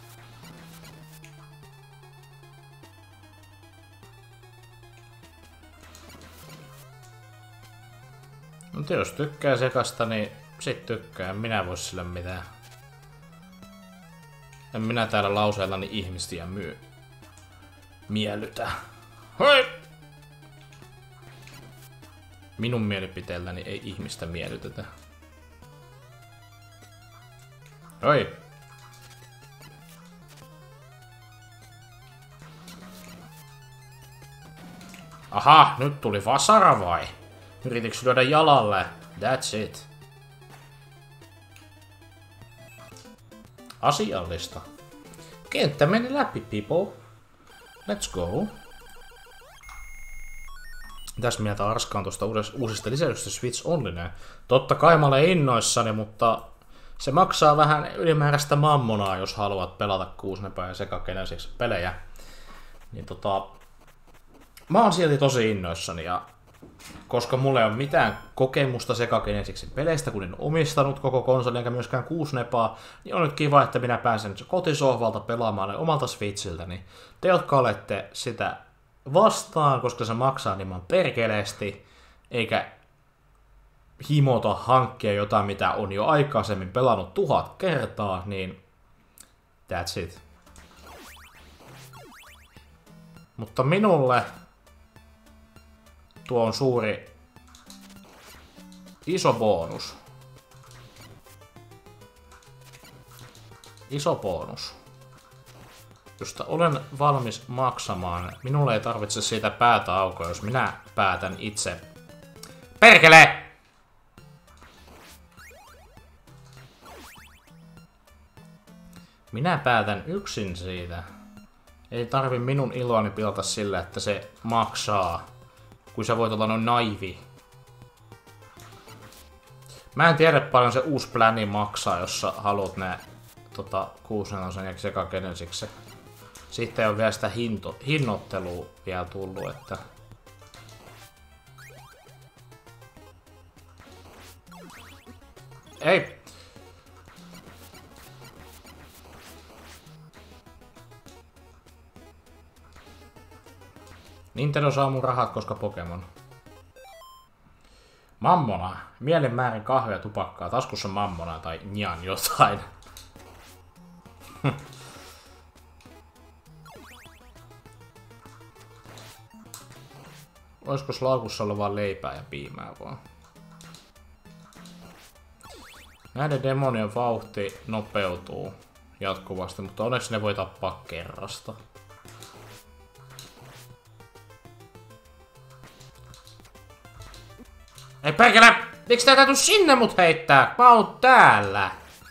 Mutta jos tykkää Segasta, niin sit tykkää. En minä vois sille mitään. En minä täällä lauseellani ihmisiä miellytä. Hoi! Minun mielipiteelläni ei ihmistä miellytetä. Oi! Aha, nyt tuli vasara vai? Yritikö lyödä jalalle? That's it. Asiallista. Kenttä meni läpi, people. Let's go. Mitäs mieltä Arskaan tuosta uusista lisäyksistä Switch Onlineen? Totta kai mä olen innoissani, mutta se maksaa vähän ylimääräistä mammonaa, jos haluat pelata 6-nepää ja sekagenesiksi pelejä. Niin mä oon silti tosi innoissani, ja koska mulla ei ole mitään kokemusta sekagenesiksi peleistä, kun en omistanut koko konsolin enkä myöskään 6-nepaa, niin on nyt kiva, että minä pääsen kotisohvalta pelaamaan omalta Switchiltäni. Te, jotka olette sitä vastaan, koska se maksaa niin perkeleesti, eikä himota hankkia jotain, mitä on jo aikaisemmin pelannut 1000 kertaa, niin that's it. Mutta minulle tuo on suuri, iso bonus. iso bonus. Josta olen valmis maksamaan. Minulle ei tarvitse siitä päätä aukoa, jos minä päätän itse. Perkele! Minä päätän yksin siitä. Ei tarvi minun iloani pilata sillä, että se maksaa. Kun sä voit olla noin naivi. Mä en tiedä paljon se uusi pläni maksaa, jos sä haluat ne 6-4 ja sekakenensiksi. Sitten ei ole vielä sitä hinnoittelua vielä tullut, että... Ei! Nintendo saa mun rahat, koska Pokemon. Mammona. Mielen määrin kahvia tupakkaa. Taskussa mammona tai njan jotain. Olisiko laukussa ollut vaan leipää ja piimää vaan? Näiden demonien vauhti nopeutuu jatkuvasti, mutta onneksi ne voi tappaa kerrasta. Ei perkele! Miksi tää täytyy sinne mut heittää? Mä oon täällä!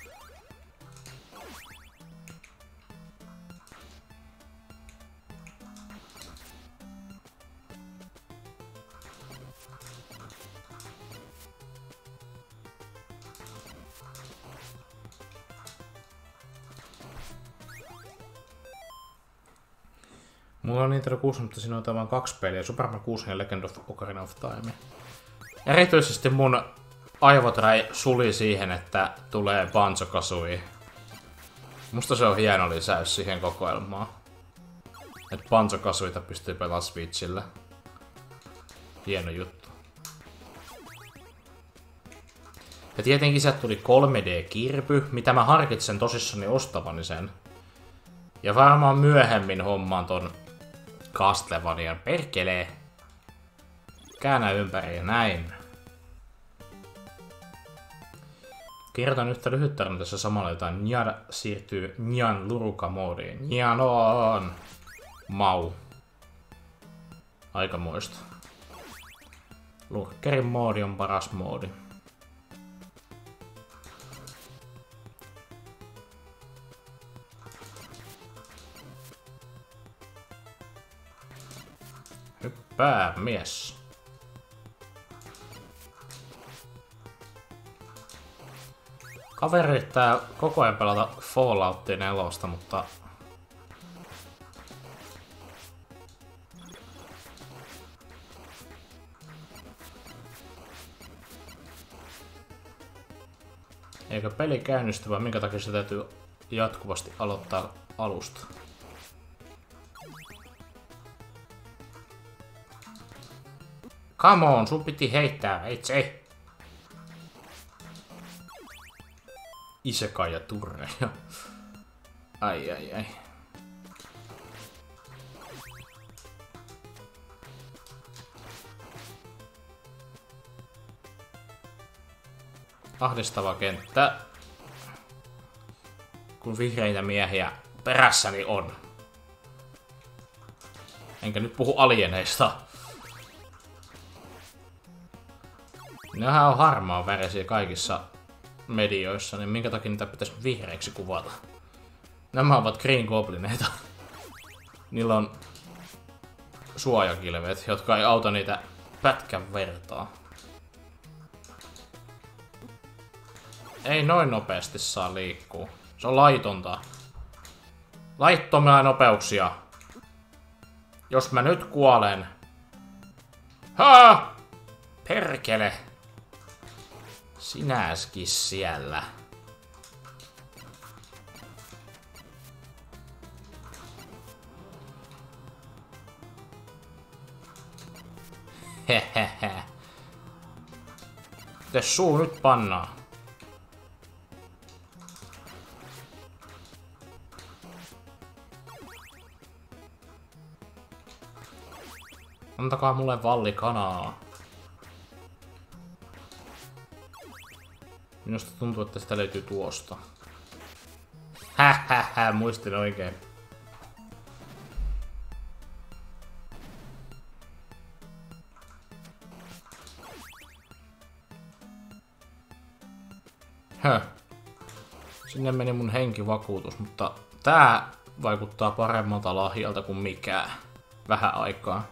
Mulla on Nintendo 6, mutta siinä on vain 2 peliä. Super Mario 6 ja Legend of Ocarina of Time. Erityisesti mun aivot suli siihen, että tulee Banjo-Kazooie. Musta se on hieno lisäys siihen kokoelmaan. Että Banjo-Kazooita pystyy pelaamaan Switchillä. Hieno juttu. Ja tietenkin sieltä tuli 3D-kirpy, mitä mä harkitsen tosissani ostavani sen. Ja varmaan myöhemmin hommaan ton Castlevanian perkelee. Käännä ympäri ja näin. Kerrotaan yhtä lyhyt tarina tässä samalla, jotain Njan siirtyy Njan Luruka-moodiin. Njan on! Mau. Aikamoista. Lurkerin moodi on paras moodi. Hyppää, mies. Kaveri yrittää koko ajan pelata Fallout 4, mutta... Eikö peli käynnisty, vai minkä takia se täytyy jatkuvasti aloittaa alusta? Come on, sun piti heittää itse. Isekai ja turre. Ai ai ai. Ahdistava kenttä. Kun vihreitä miehiä perässäni on. Enkä nyt puhu alieneista. Nehän on harmaa värisiä kaikissa medioissa, niin minkä takia niitä pitäisi vihreiksi kuvata? Nämä ovat Green Goblineita. Niillä on suojakilvet, jotka ei auta niitä pätkän vertaa. Ei noin nopeasti saa liikkua. Se on laitonta. Laittomia nopeuksia. Jos mä nyt kuolen... Haa! Perkele! Sinä äsken siellä. Hehehe. Tee suu nyt pannaa. Antakaa mulle vallikanaa. Minusta tuntuu, että sitä löytyy tuosta. Muistin oikein. Sinne meni mun henkivakuutus, mutta tää vaikuttaa paremmalta lahjalta kuin mikään. Vähän aikaa.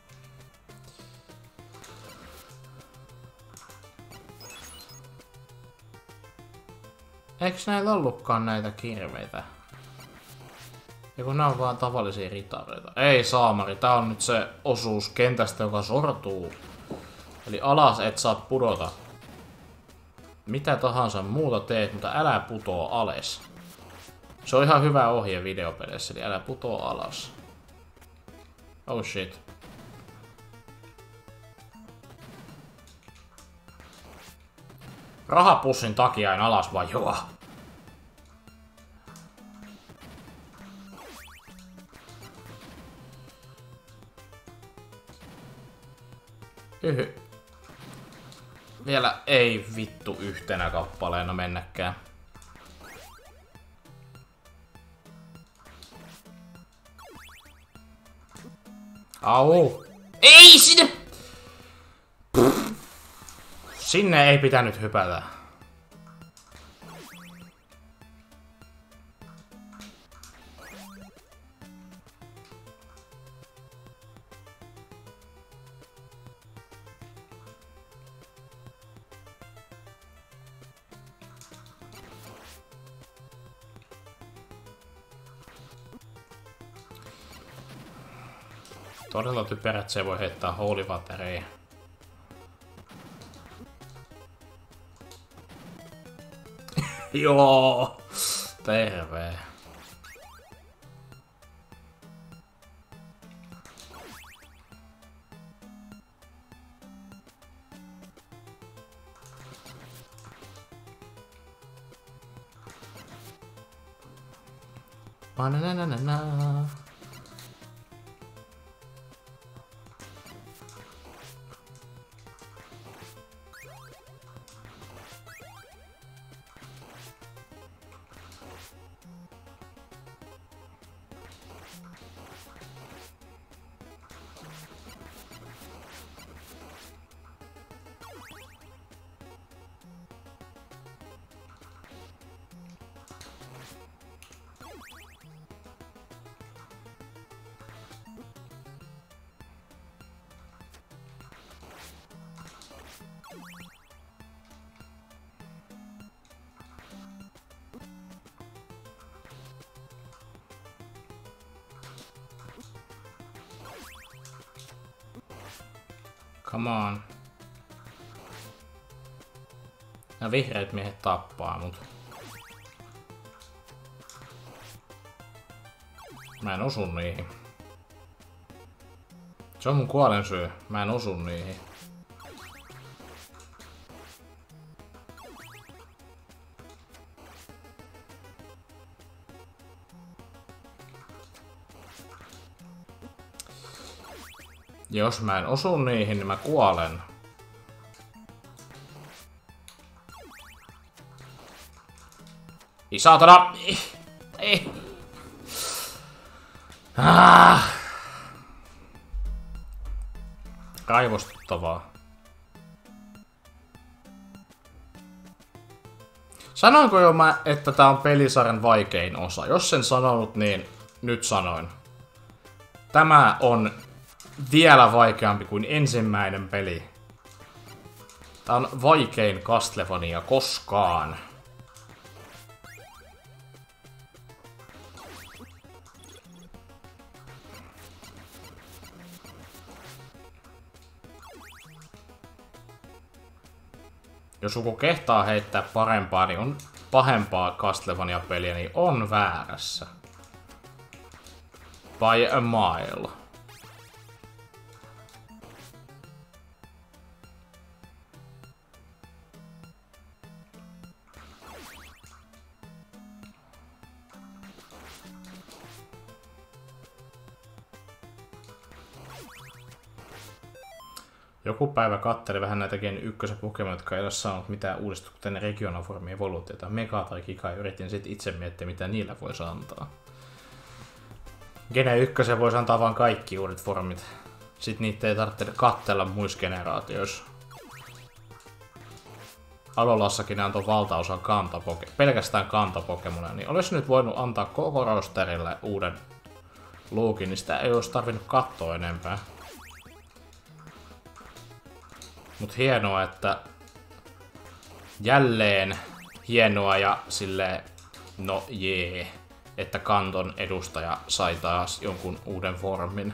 Eiks näillä ollutkaan näitä kirveitä? Ja kun nää on vaan tavallisia ritareita. Ei saamari, tää on nyt se osuus kentästä, joka sortuu. Eli alas et saa pudota. Mitä tahansa muuta teet, mutta älä putoo alas. Se on ihan hyvä ohje videopeleissä, eli älä putoo alas. Oh shit. Rahapussin takia en alas vajoa. Vielä ei vittu yhtenä kappaleena mennäkään. Au! Ei sinne! Sinne ei pitänyt hypätä. Todella typerät, se voi heittää holy wateria. Joo, terve. Bananana. Come on. Nämä vihreät miehet tappaa mut. Mä en osu niihin. Se on mun kuolensyy. Mä en osu niihin. Jos mä en osu niihin, niin mä kuolen. Ei saatana! Ei! Raivostuttavaa. Sanoinko jo mä, että tää on pelisarjan vaikein osa? Jos en sanonut, niin nyt sanoin. Tämä on vielä vaikeampi kuin ensimmäinen peli. Tää on vaikein Castlevania koskaan. Jos joku kehtaa heittää parempaa, niin on pahempaa Castlevania-peliä, niin on väärässä. By a mile. Joku päivä katteli vähän näitä Gen 1 Pokemon, jotka ei ole saanut mitään uudistuksia, kuten Regionalformin evoluutiota. Mega tai Kika, ja yritin sitten itse miettiä, mitä niillä voisi antaa. Gen 1 voisi antaa vain kaikki uudet formit. Sitten niitä ei tarvitse katsella muissa generaatioissa. Alolassakin ne antoi valtaosa pelkästään kantapokemoneja, niin olisi nyt voinut antaa koko rosterille uuden luukin, niin sitä ei olisi tarvinnut katsoa enempää. Mut hienoa, että jälleen hienoa ja silleen, no jee, että Kanton edustaja sai taas jonkun uuden formin.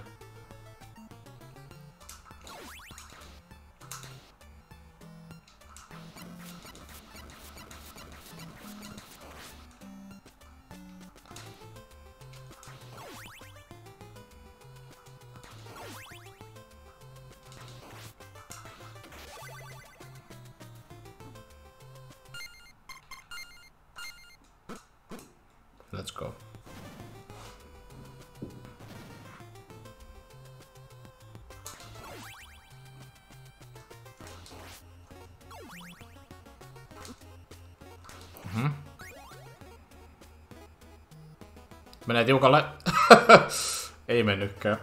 Let's go. Menee tiukalle. Ei mennytkään.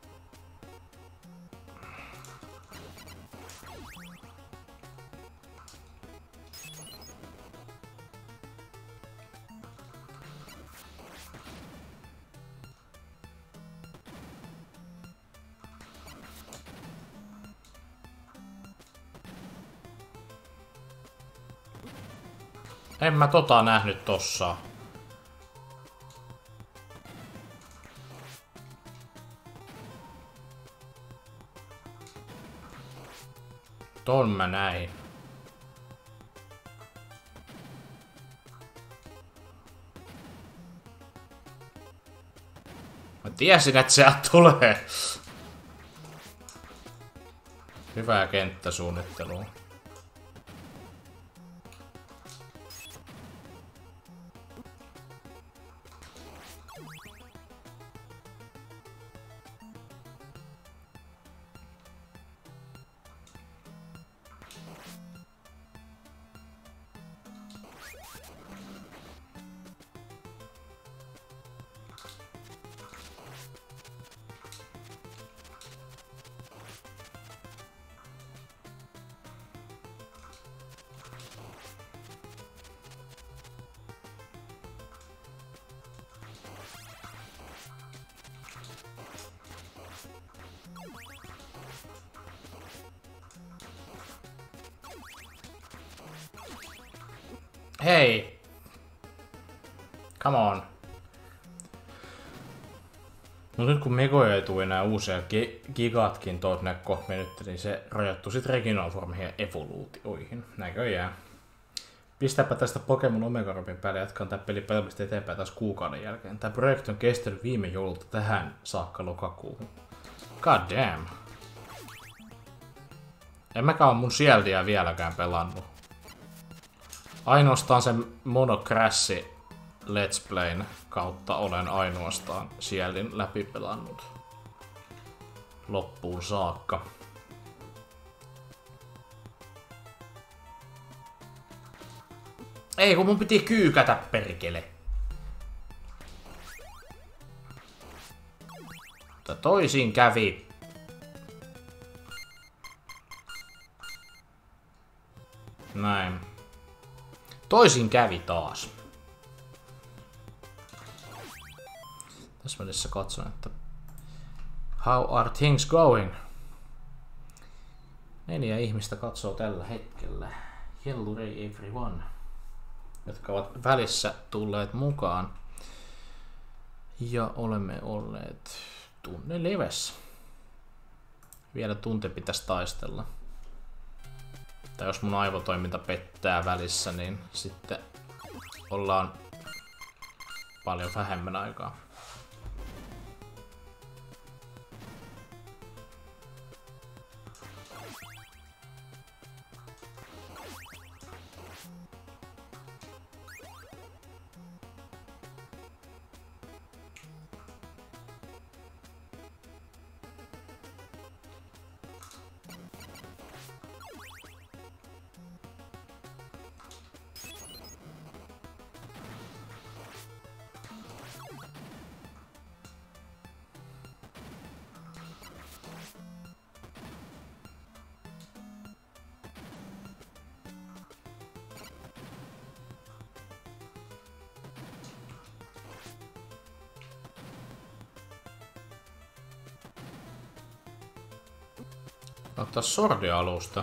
En mä nähnyt tossa. Ton mä näin. Mä tiesin, että sieltä tulee. Hyvää kenttäsuunnittelua. Hei! Come on. No nyt kun Megoja ei tule enää uusia gigatkin tuonne kohmenytte, niin se rajoittuu sit Regionalformiin ja evoluutioihin. Näköjään. Pistäpä tästä Pokemon Omega Rubin päälle, jatkan tää peli pelmistä eteenpäin taas kuukauden jälkeen. Tää projekti on kestänyt viime joululta tähän saakka lokakuuhun. God damn. En mäkään mun Shieldia vieläkään pelannut. Ainoastaan sen Monocrassi Let's Playn kautta olen ainoastaan Shieldin läpi pelannut loppuun saakka. Ei kun mun piti kyykätä perkele. Mutta toisin kävi. Näin. Toisin kävi taas. Tässä välissä katson, että how are things going? 4 ihmistä katsoo tällä hetkellä. Hellurei everyone. Jotka ovat välissä tulleet mukaan. Ja olemme olleet tunne livessä. Vielä tunti pitäisi taistella. Tai jos mun aivotoiminta pettää välissä, niin sitten ollaan paljon vähemmän aikaa. Ottaa sordia alusta.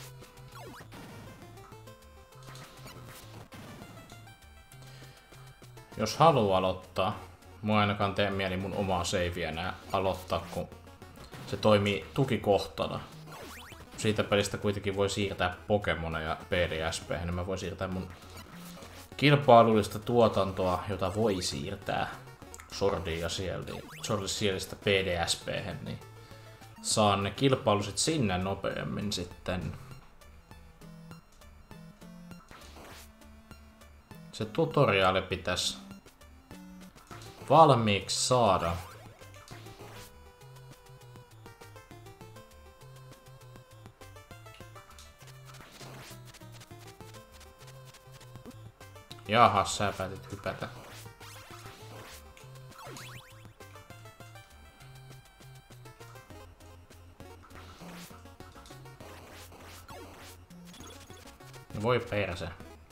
Jos haluaa aloittaa, mua ainakaan tee mieli mun omaa saveä enää aloittaa, kun se toimii tukikohtana. Siitä pelistä kuitenkin voi siirtää Pokemoneja PDSP, niin mä voin siirtää mun kilpailullista tuotantoa, jota voi siirtää Swordia ja Sielistä PDSP:hen, niin saan ne kilpailusit sinne nopeammin sitten. Se tutoriaali pitäisi valmiiksi saada. Jaha, sä päätit hypätä. Voi perse.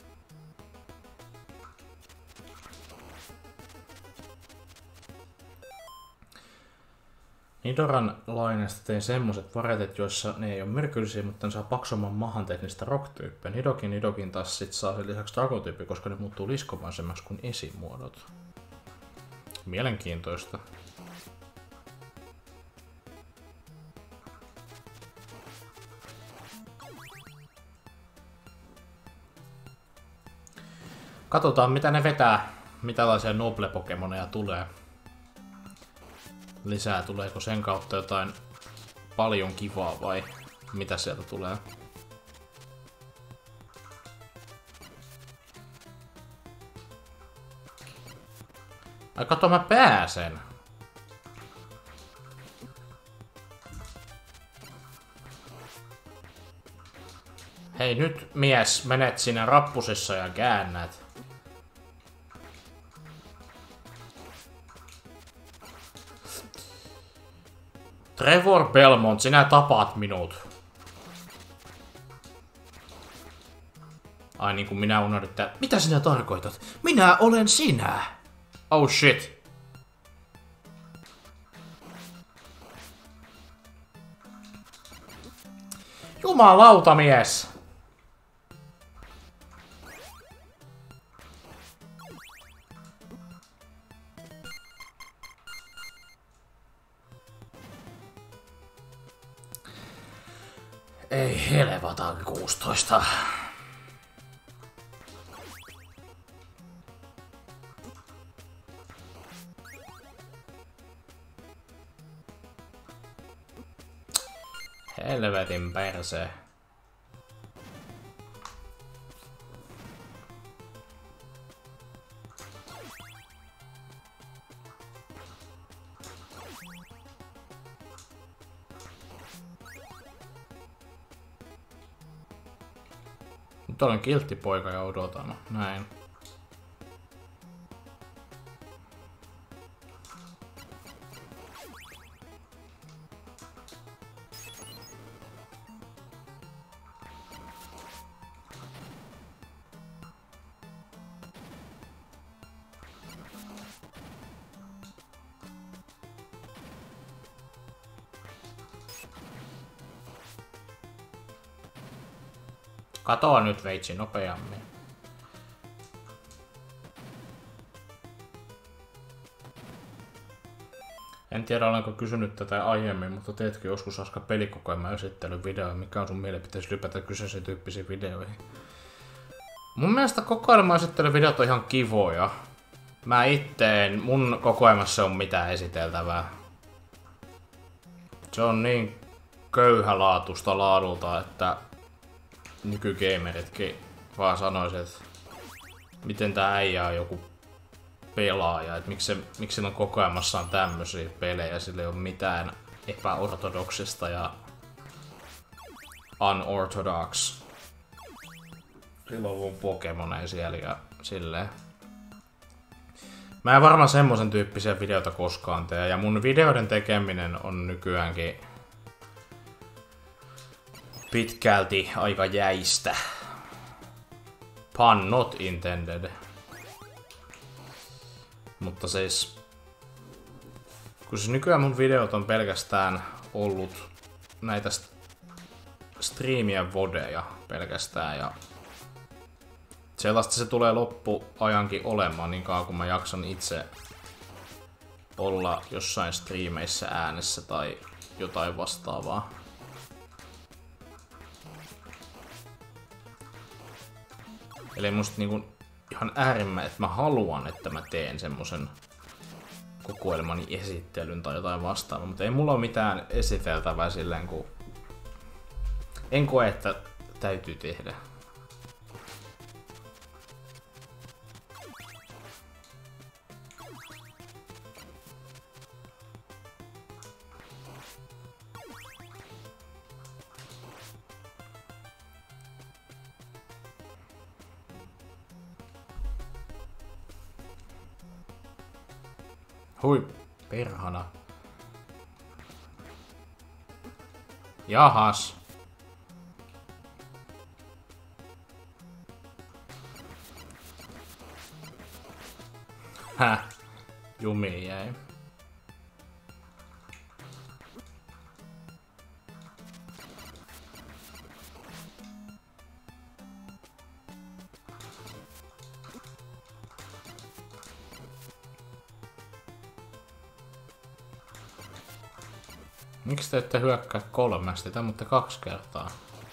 Nidoran lainasta tein semmoset varetet, joissa ne ei ole myrkyllisiä, mutta ne saa paksumman mahan teknistä rock-tyyppiä. Nidokin taas sit saa sen lisäksi dragotyyppi, koska ne muuttuu liskomaisemmaksi kuin esimuodot. Mielenkiintoista. Katsotaan mitä ne vetää, mitä tällaisia Noble-pokemoneja tulee. Lisää, tuleeko sen kautta jotain paljon kivaa vai mitä sieltä tulee? Ai kato, mä pääsen! Hei nyt mies, menet sinne rappusissa ja käännät. Trevor Belmont, sinä tapaat minut. Ai niin kuin minä unohdin, että mitä sinä tarkoitat? Minä olen sinä! Oh shit. Jumalauta mies! Ei helvata 16. Helvetin perse. Nyt olen kiltti poika ja odotan. Näin. Katoa nyt veitsi nopeammin. En tiedä olenko kysynyt tätä aiemmin, mutta teetkö joskus Aska pelikokoelman esittelyvideo? Mikä on sun mielipiteesi lypätä kyseisiin tyyppisiin videoihin? Mun mielestä kokoelman esittelyvideot on ihan kivoja. Mä itteen, mun kokoelmassa on mitään esiteltävää. Se on niin köyhälaatusta laadulta, että nykygameritkin vaan sanois, että miten tää äijä on joku pelaaja, että miksi sillä on kokoelmassaan tämmösiä pelejä, sillä ei ole mitään epäortodoksista ja unorthodox. Sillä on mun Pokemoneja siellä ja silleen. Mä en varmaan semmosen tyyppisiä videoita koskaan tee, ja mun videoiden tekeminen on nykyäänkin pitkälti aika jäistä. Pun not intended. Mutta siis, kun siis nykyään mun videot on pelkästään ollut näitä striimien vodeja pelkästään ja sellaista se tulee loppuajankin olemaan niin kauan kun mä jaksan itse olla jossain striimeissä äänessä tai jotain vastaavaa. Eli musta niinku ihan äärimmä, että mä haluan, että mä teen semmosen kokoelmani esittelyn tai jotain vastaavaa, mutta ei mulla ole mitään esiteltävää silleen, kun en koe, että täytyy tehdä. Hui, perhana. Jahas. Häh, jumiin jäi. Miksi te ette hyökkää 3? Te mutta 2 kertaa.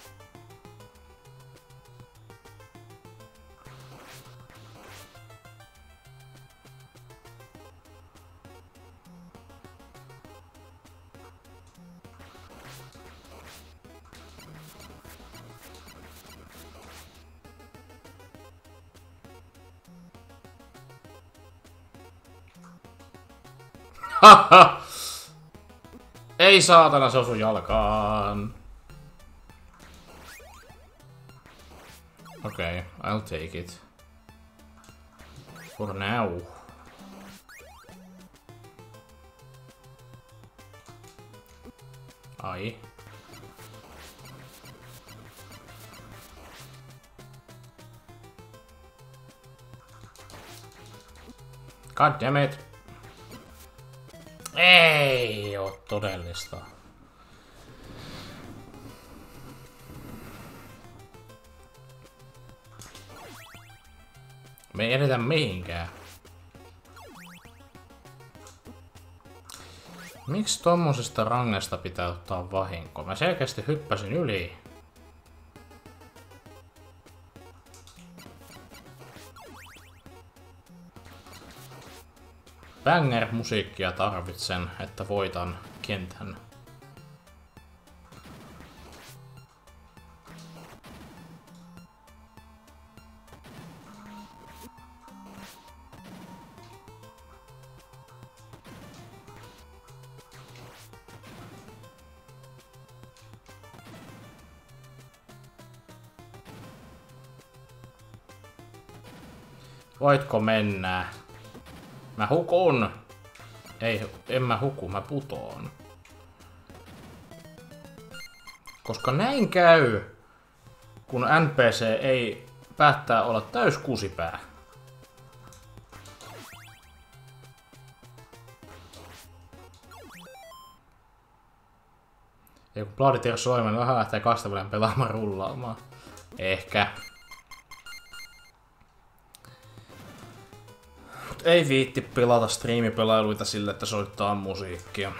Haha! Ei saatana, se osu jalkaan. Okay, I'll take it. For now. Ai. God damn it. Ei oo todellista. Me ei edetä mihinkään. Miksi tommosesta rangesta pitää ottaa vahinko? Mä selkeästi hyppäsin yli. Banger-musiikkia tarvitsen, että voitan kentän. Voitko mennä? Mä hukun! Ei, en mä huku, mä putoon. Koska näin käy, kun NPC ei päättää olla täyskusipää. Ja kun Bloody Tears soimaan, niin vähän lähtee kastavuuden pelaamaan rullaamaan. Ehkä. Ei viitti pelata striimipelailuita sille, että soittaa musiikkia.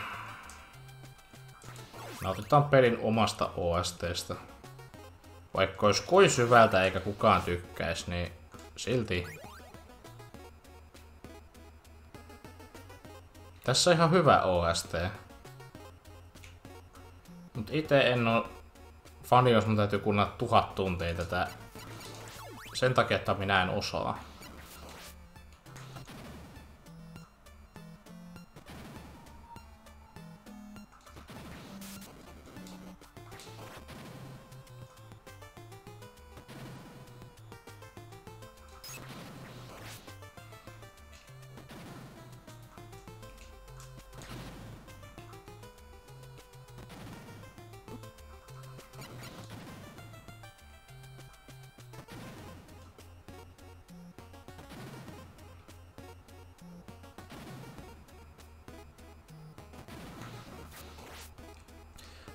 Nautitaan pelin omasta OSTstä. Vaikka olisi kuin syvältä eikä kukaan tykkäisi, niin silti. Tässä on ihan hyvä OST. Mut ite en oo fani, jos mun täytyy kuunnella 1000 tuntia tätä. Sen takia, että minä en osaa.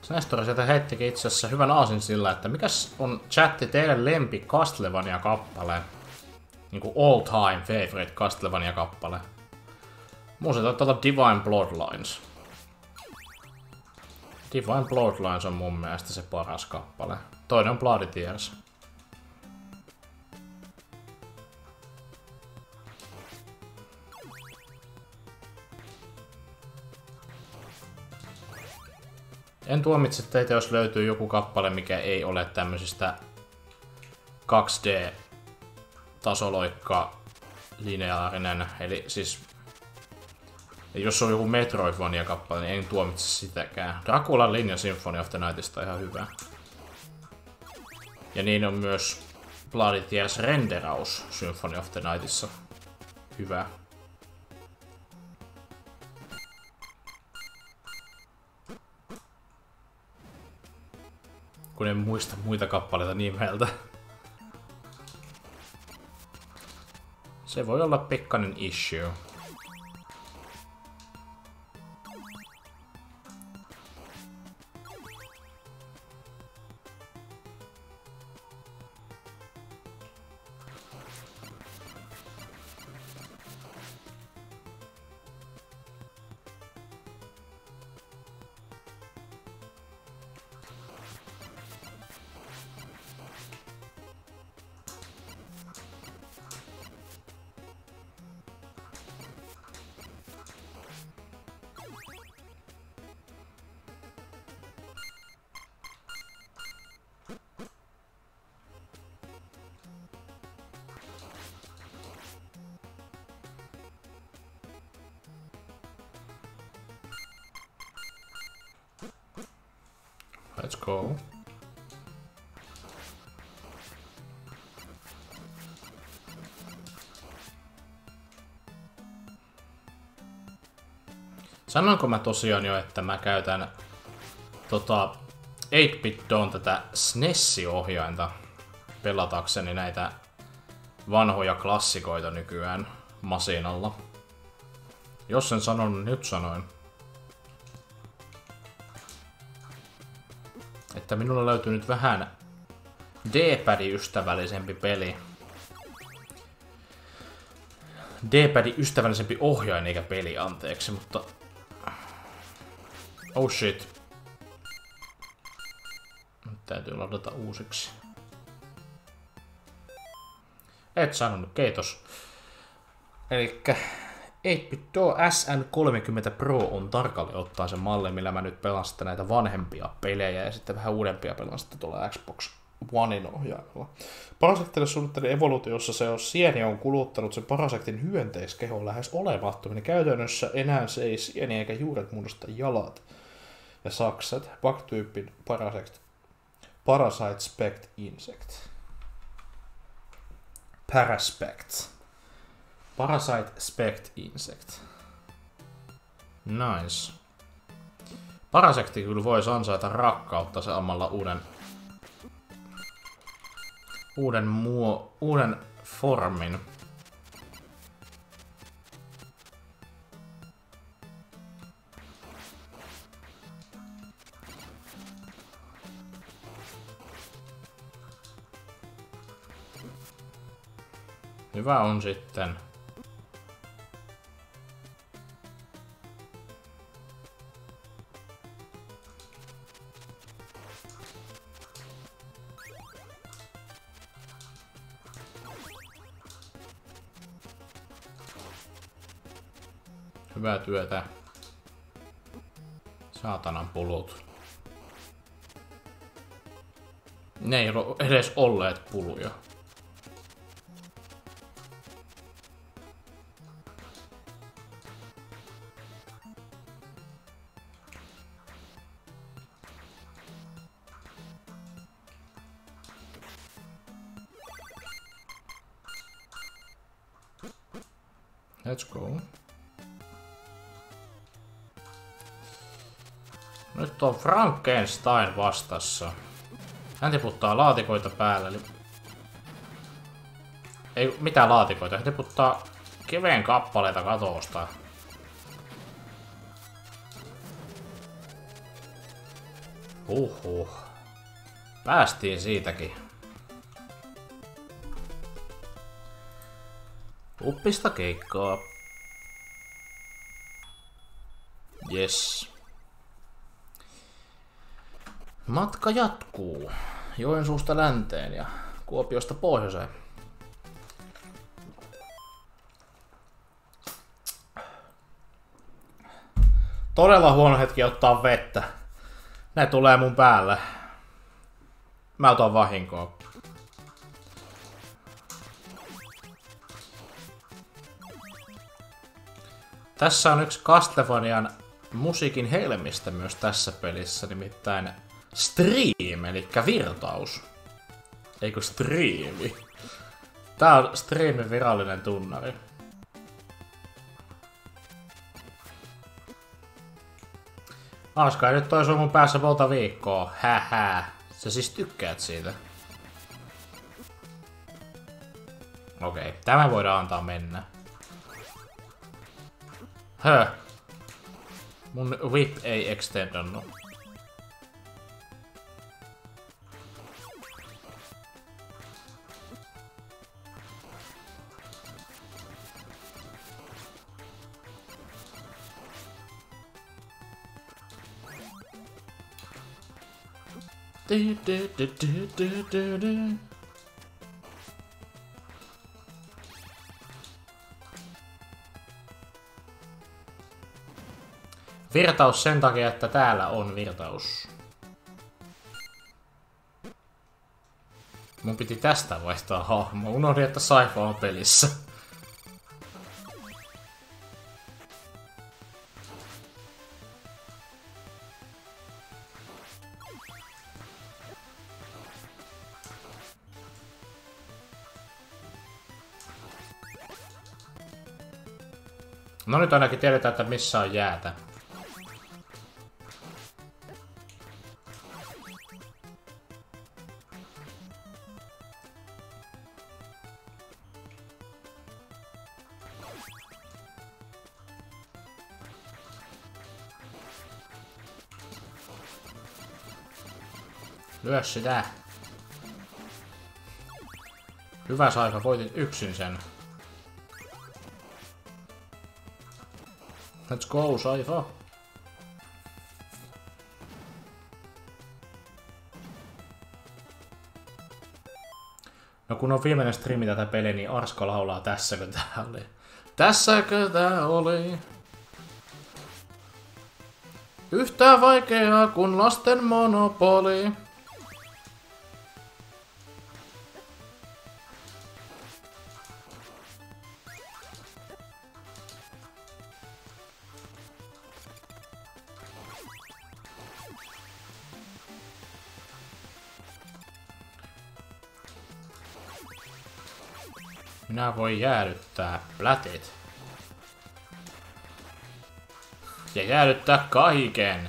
Nestori sieltä heittikin itse asiassa hyvän aasin sillä, että mikäs on chatti teidän lempi Castlevania-kappale? Niinku all time favorite Castlevania-kappale. Mun se taitaa Divine Bloodlines. Divine Bloodlines on mun mielestä se paras kappale. Toinen on Bloody Tears. En tuomitse teitä, jos löytyy joku kappale, mikä ei ole tämmöisistä 2D-tasoloikka lineaarinen. Eli siis, jos on joku Metroidvania-kappale, niin en tuomitse sitäkään. Draculan linja Symphony of the Nightista on ihan hyvä. Ja niin on myös Bloody Tears renderaus Symphony of the Nightissa. Hyvä. Kun en muista muita kappaleita nimeltä. Se voi olla pikkainen issue. Let's go. Sanoinko mä tosiaan jo, että mä käytän 8-bit Dawn tätä SNES-ohjainta pelatakseni näitä vanhoja klassikoita nykyään masinalla. Jos en sanonut, nyt sanoin. Että minulla löytyy nyt vähän D-pad-ystävällisempi peli. D-pad-ystävällisempi ohjain eikä peli, anteeksi, mutta... Oh shit. Nyt täytyy ladata uusiksi. Et sanonut, kiitos. Elikkä 8-bit SN30 Pro on tarkalleen ottaa se malli, millä mä nyt pelaan sitten näitä vanhempia pelejä ja sitten vähän uudempia pelaan sitten tuolla Xbox Onein ohjaimella. Parasektille suunnittelin evoluutiossa sieni on kuluttanut sen Parasektin hyönteiskehoon lähes olemattomin. Käytännössä enää se ei sieni eikä juuret muodosta jalat ja sakset. Bug-tyypin Parasite Spect Insect. Parasite Spect Insect. Nice. Parasekti kyllä voisi ansaita rakkautta saamalla uuden formin. Hyvä on sitten. Hyvää työtä. Saatanan pulut. Ne ei ole edes olleet puluja. Let's go. Nyt on Frankenstein vastassa. Hän tiputtaa laatikoita päälle. Eli... Ei mitään laatikoita, hän tiputtaa kiveen kappaleita katosta. Päästiin siitäkin. Uppista keikkaa. Yes. Matka jatkuu Joensuusta länteen ja Kuopiosta pohjoiseen. Todella huono hetki ottaa vettä. Ne tulee mun päälle. Mä otan vahinkoa. Tässä on yksi Castlevanian musiikin helmistä myös tässä pelissä, nimittäin Stream, eli virtaus. Eikö striimi? Tää on Streamin virallinen tunnari. Hauskaa, nyt toi sun mun päässä monta viikkoa. Hähä. Sä siis tykkäät siitä. Okei, tämä voidaan antaa mennä. Mun whip ei extendannut. Virtaus sen takia, että täällä on virtaus. Mun piti tästä vaihtaa hahmo. Unohdin, että Saifa on pelissä. No nyt ainakin tiedetään, että missä on jäätä. Lyö sitä. Hyvä Saifa, voitit yksin sen. Let's go, Saifa. No kun on viimeinen striimi tätä peliä, niin Arska laulaa Tässäkö tää oli? Tässäkö tää oli? Yhtä vaikeaa kuin lasten monopoli. Minä voin jäädyttää plätit. Ja jäädyttää kaiken.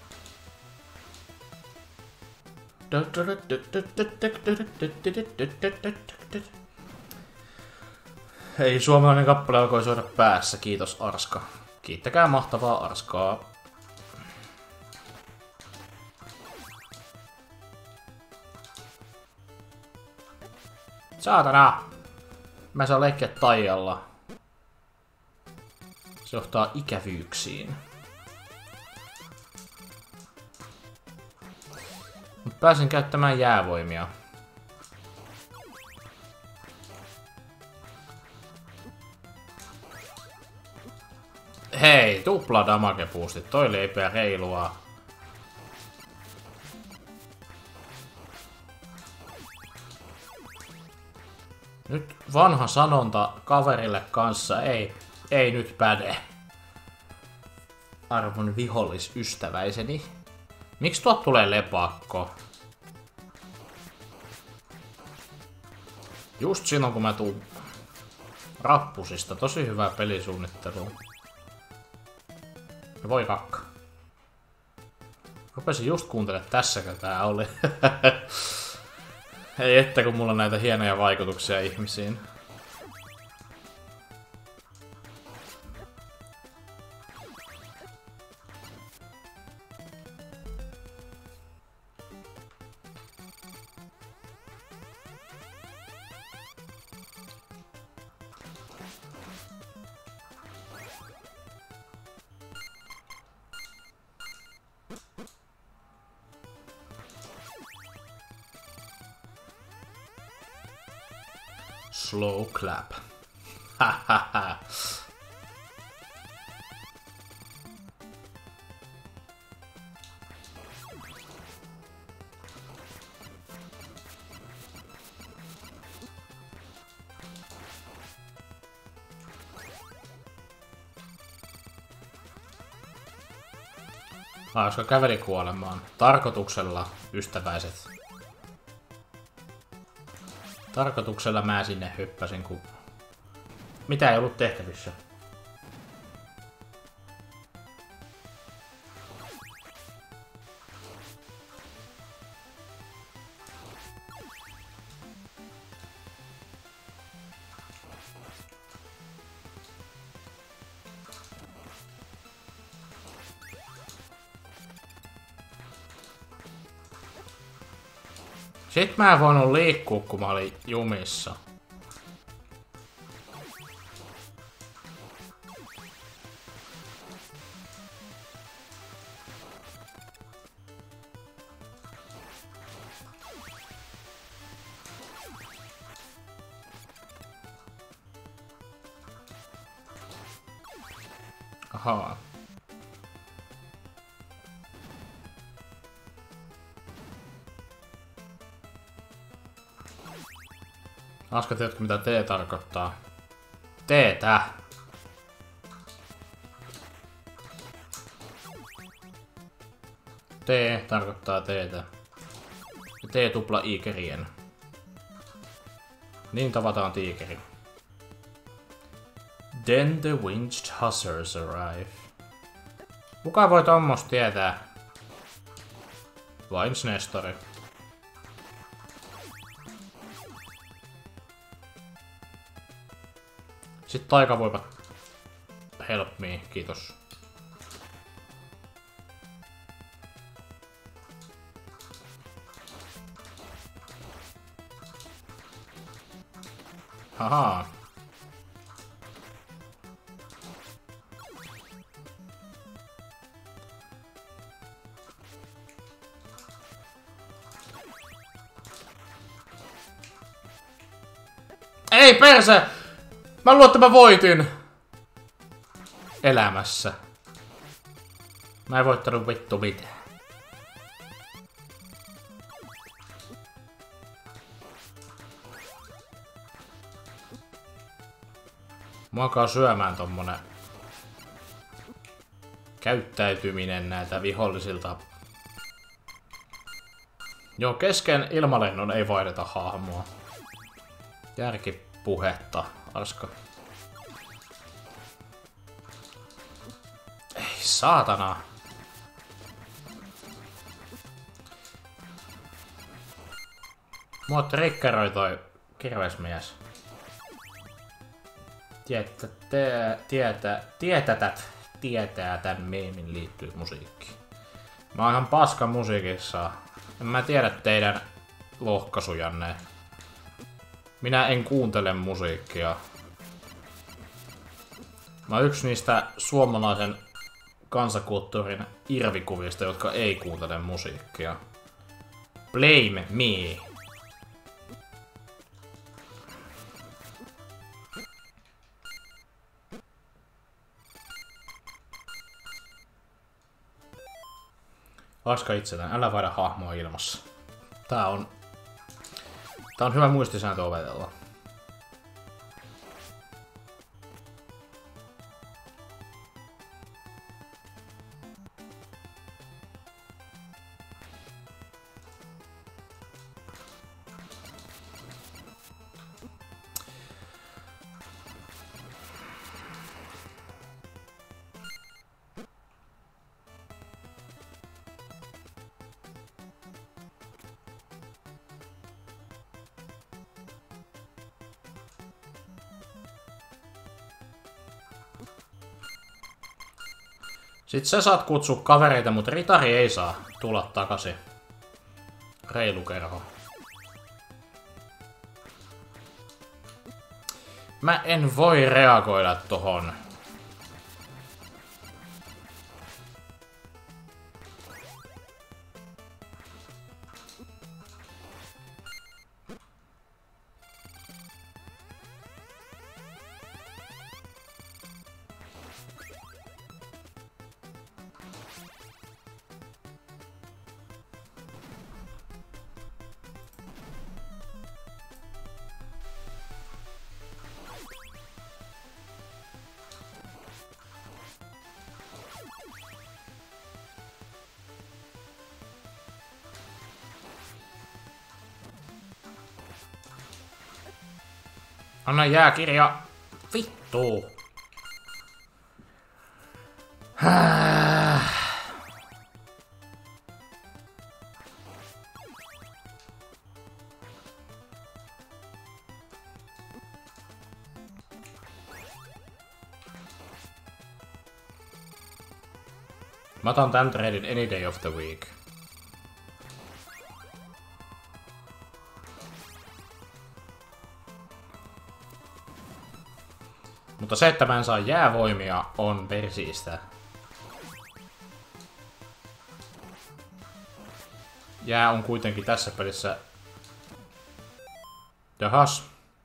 Hei, suomalainen kappale alkoi soida päässä. Kiitos Arska. Kiittäkää mahtavaa Arskaa. Saatana! Mä saan leikkiä taijalla. Se johtaa ikävyyksiin. Mut pääsin käyttämään jäävoimia. Hei, tupla damage boostit. Toi leipeä reilua. Nyt vanha sanonta kaverille kanssa ei nyt päde. Arvon vihollisystäväiseni. Miksi tuot tulee lepakko? Just silloin kun mä tuun rappusista. Tosi hyvää pelisuunnittelua. Ja voi kakka. Rupesin just kuuntelemaan Tässäkö tää oli. Ei että kun mulla on näitä hienoja vaikutuksia ihmisiin. slow clap. Hahaha. Koska käveli kuolemaan. Tarkoituksella, ystäväiset. Tarkoituksella mä sinne hyppäsin, kun... Mitä ei ollut tehtävissä? Sit mä en voinut liikkua, kun mä olin jumissa. Ahaa. Aska, tiedätkö mitä T tarkoittaa? T-tä! T tarkoittaa T-tä. Ja T tupla iikerien. Niin tavataan tiikeri. Then the winged hussars arrive. Kuka voi tommosta tietää? Vain Nestori. Sitten taikavoimat. Help me, kiitos. Haha. Ei perse! Mä luulen, että mä voitin! Elämässä. Mä en voittanut vittu mitään. Mua alkaa syömään tommonen käyttäytyminen näiltä vihollisilta. Joo, kesken ilmalennon ei vaihdeta hahmoa. Järkipuhetta, Arska. Ei saatana. Mua triggeroi toi kirvesmies. Tietää tän meemin liittyy musiikkiin. Mä oon ihan paska musiikissa. En mä tiedä teidän lohkaisujanne. Minä en kuuntele musiikkia. Mä oon yksi niistä suomalaisen kansakulttuurin irvikuvista, jotka ei kuuntele musiikkia. Blame me. Laska itselleen, älä vaihda hahmoa ilmassa. Tää on hyvä muistisääntö opetella. Sitten sä saat kutsua kavereita, mutta ritari ei saa tulla takaisin. Reilu kerho. Mä en voi reagoida tohon. Anna jääkirja. Vittu. Mä otan tän treidin any day of the week. Mutta se, että mä en saa jäävoimia, on persiistä. Jää on kuitenkin tässä pelissä... Jahas.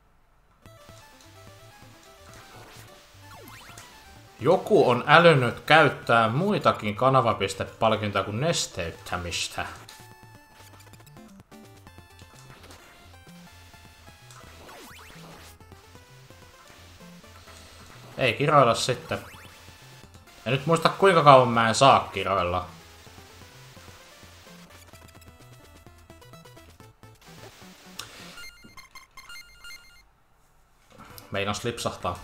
Joku on älynyt käyttää muitakin kanavapistepalkintoja kuin nesteyttämistä. Ei kiroilla sitten. En nyt muista kuinka kauan mä en saa kiroilla. Meinas lipsahtaa.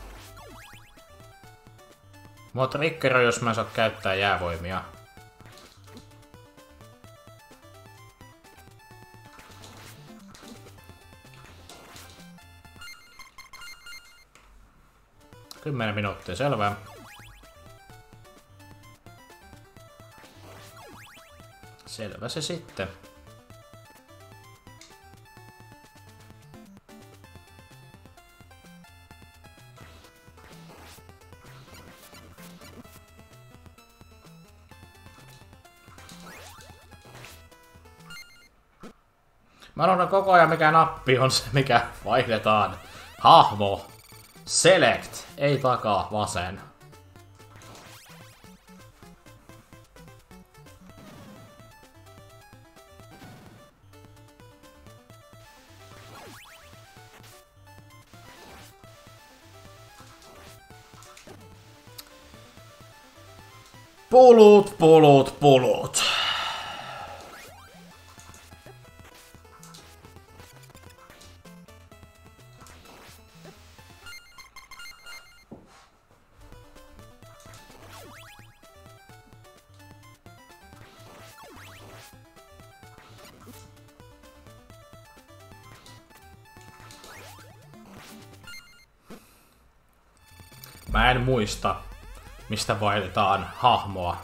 Mua triggeroi, jos mä en saa käyttää jäävoimia. Kymmenen minuuttia, selvä. Selvä se sitten. Mä unohdan koko ajan mikä nappi on se, mikä vaihdetaan. Hahmo. Select. Ei takaa, vasen. Pulut, pulut, pulut. Mä en muista, mistä vaihdetaan hahmoa.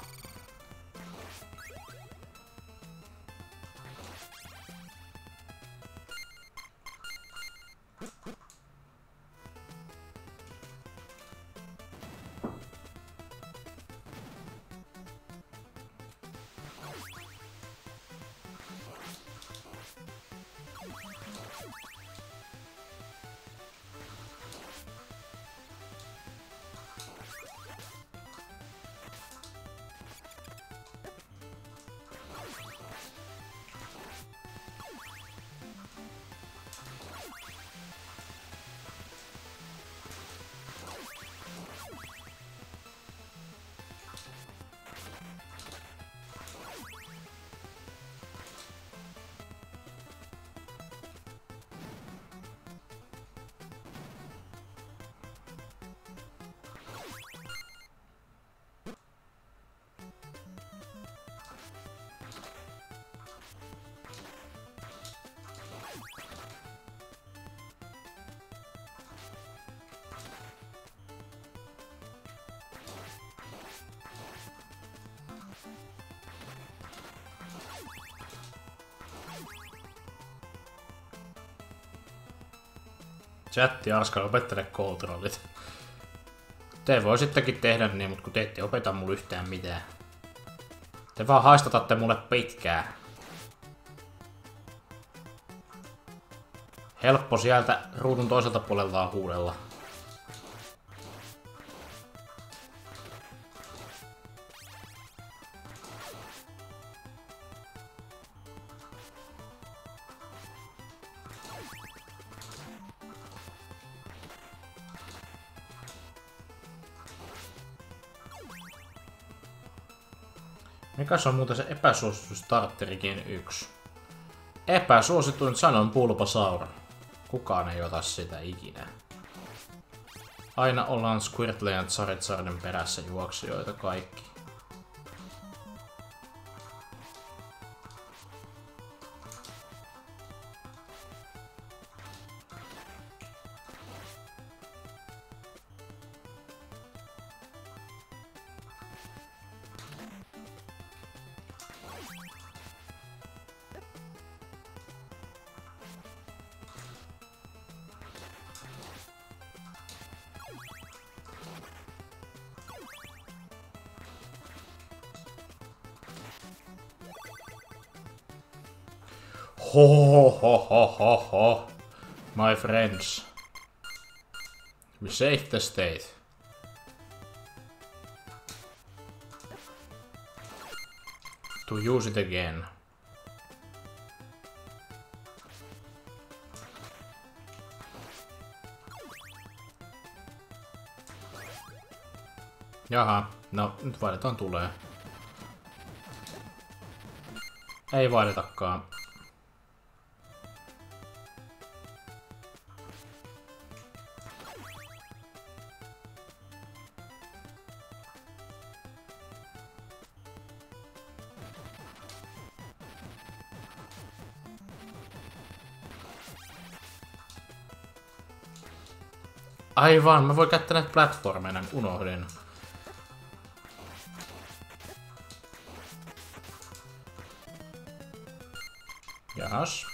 Chatti Arska, opettele kontrollit. Te voisittekin tehdä niin, mutta kun te ette opeta mulle yhtään mitään. Te vaan haistatatte mulle pitkää. Helppo sieltä ruudun toiselta puolelta huudella. Mikäs on muuten se epäsuosittu starterikin 1? Epäsuosituin sanon Bulbasaur. Kukaan ei ota sitä ikinä. Aina ollaan Squirtle ja Charizardin perässä juoksijoita kaikki. Ho. My friends. We saved the state. To use it again. Jaha, no nyt vaihdetaan tulee. Ei vaihdetakaan. Aivan, mä voin käyttää näitä platformeina, unohdin. Jahas.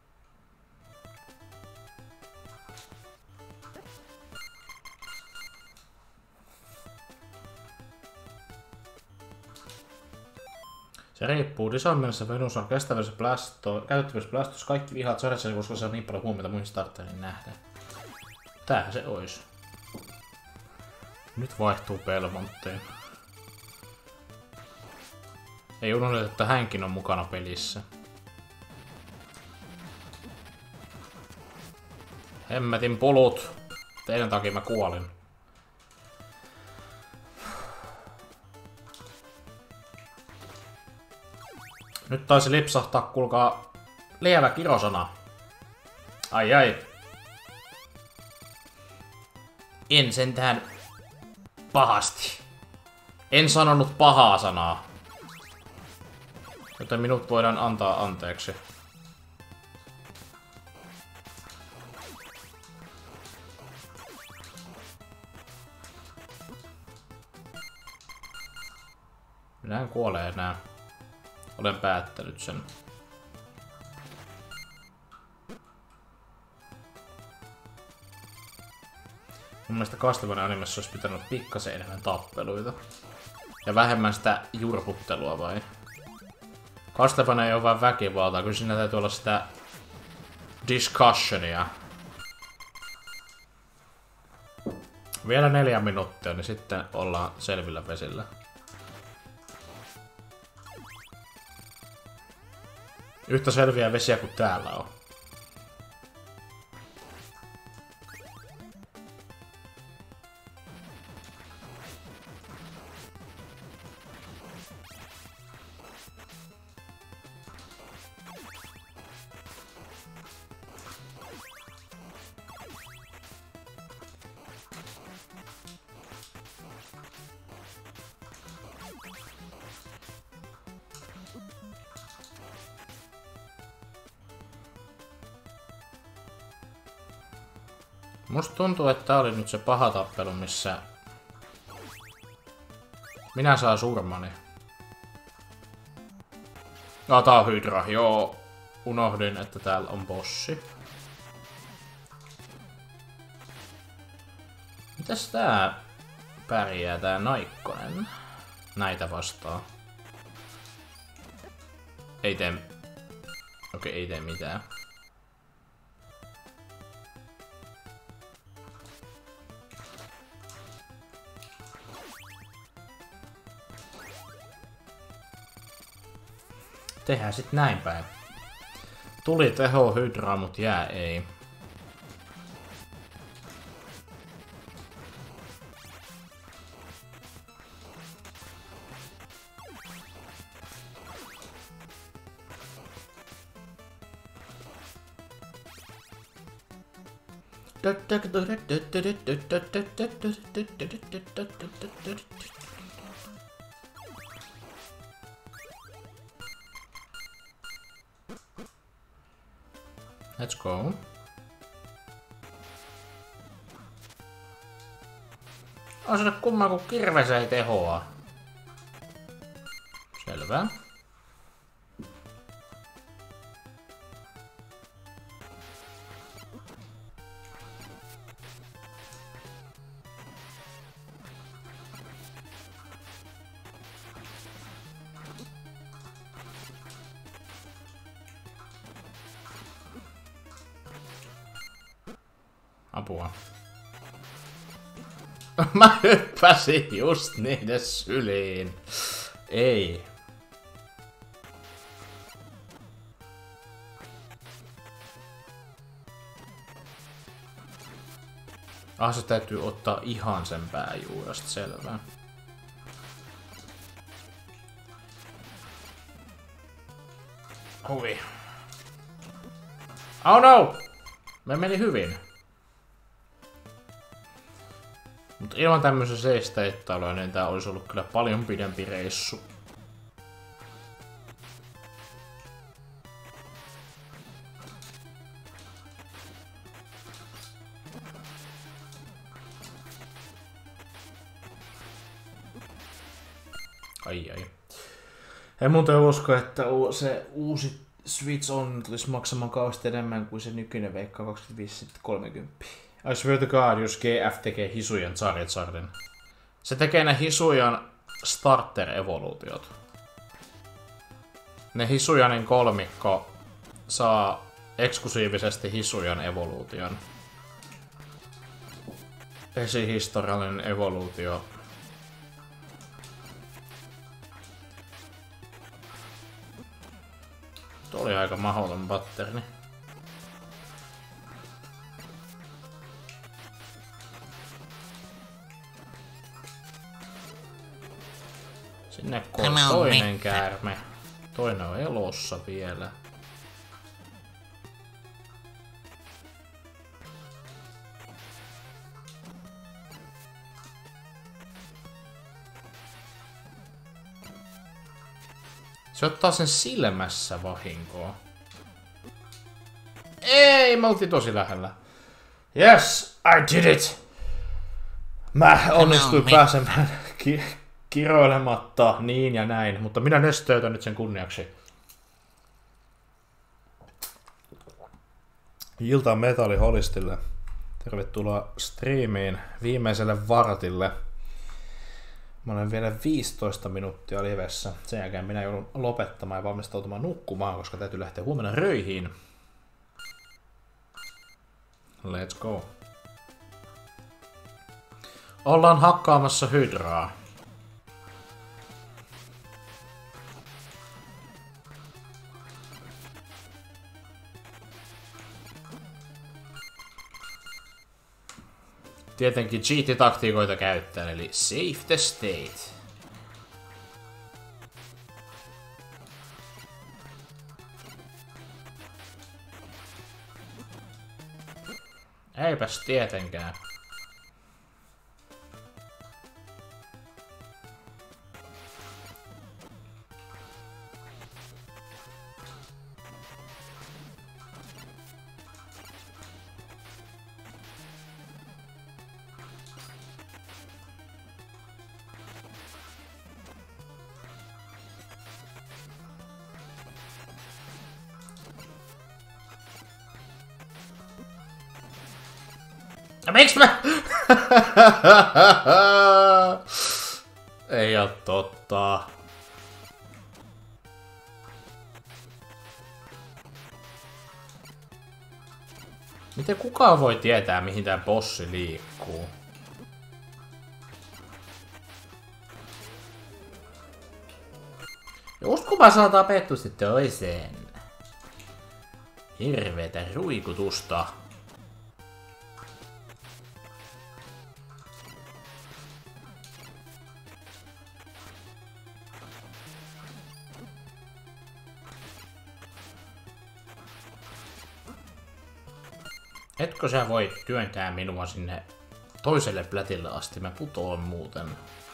Se riippuu. Designissa Venus on käytettävyys blastossa kaikki vihaat sarjassa, koska se on niin paljon huomiota muihin startereihin nähden. Tää se ois. Nyt vaihtuu Belmontteen. Ei unohdeta, että hänkin on mukana pelissä. Hemmetin pulut. Teidän takia mä kuolin. Nyt taisi lipsahtaa, kuulkaa, lievä kirosana. Ai. En sentään pahasti. En sanonut pahaa sanaa. Joten minut voidaan antaa anteeksi. Minä en kuole enää. Olen päättänyt sen. Mun mielestä Castlevania animessa olisi pitänyt pikkasen enemmän tappeluita. Ja vähemmän sitä jurputtelua vai? Castlevania ei ole vain väkivaltaa, kyllä siinä täytyy olla sitä discussionia. Vielä 4 minuuttia, niin sitten ollaan selvillä vesillä. Yhtä selviä vesiä kuin täällä on. Musta tuntuu, että tää oli nyt se paha tappelu, missä minä saan surmani. Tää on Hydra, joo. Unohdin, että täällä on bossi. Mitäs tää pärjää, tää Naikkonen? Näitä vastaan. Ei tee... Okei, ei tee mitään. Tehdään sit näin päin. Tuli teho Hydraa, mut jää ei. Let's go. On se kummaa kun kirves ei tehoa. Selvä. Apua. Mä hyppäsin just niiden syliin. Ei. Se täytyy ottaa ihan sen pääjuuresta, selvää. Hui. Oh no! Me meni hyvin. Mutta ilman tämmöisen seisteittailuja, niin tää olisi ollut kyllä paljon pidempi reissu. Ai. En muuten usko, että se uusi Switch On tulisi maksamaan kauheasti enemmän kuin se nykyinen Veikka 25-30. I swear to God, jos GF tekee Hisujan Charizardin. Se tekee ne Hisujan starter-evoluutiot. Ne Hisujanin kolmikko saa eksklusiivisesti Hisujan evoluution. Esihistoriallinen evoluutio. Tuo oli aika mahdoton patterni. Sinne toinen käärme. Toinen on elossa vielä. Se ottaa sen silmässä vahinkoa. Ei, me oltiin tosi lähellä. Yes, I did it! Mä onnistuin pääsemään kiroilematta niin ja näin, mutta minä nesteytän nyt sen kunniaksi. Ilta Metalli Holistille. Tervetuloa striimiin viimeiselle vartille. Mä olen vielä 15 minuuttia livessä. Sen jälkeen minä joudun lopettamaan ja valmistautumaan nukkumaan, koska täytyy lähteä huomenna röihin. Let's go. Ollaan hakkaamassa hydraa. Tietenkin cheat-taktiikoita käyttäen, eli save the state. Eipäs tietenkään. Miksi mä... Ei oo totta. Miten kukaan voi tietää, mihin tää bossi liikkuu? Just kun mä saan tapettu sitten toiseen. Hirveetä ruikutusta. Etkö sä voi työntää minua sinne toiselle plätille asti? Mä putoon muuten.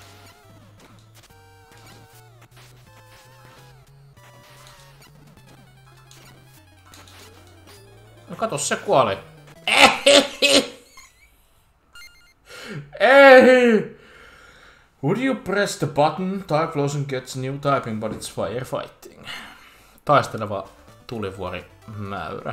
No kato, se kuoli. Ei! Would you press the button? Type Lawson gets new typing, but it's firefighting. Taisteleva tulivuorimäyrä.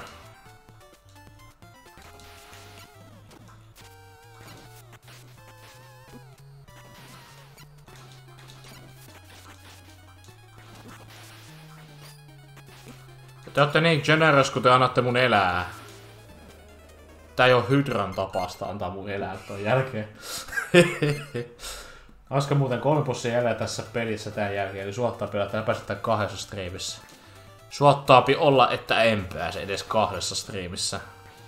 Te ootte niin generous, kun te annatte mun elää. Tää ei oo Hydran tapasta antaa mun elää ton jälkeen. Olisiko muuten 3 bossia jäljellä tässä pelissä tän jälkeen, eli suottaa pelata ja päästä 2 striimissä. Suottaapi olla, että en pääse edes 2 striimissä.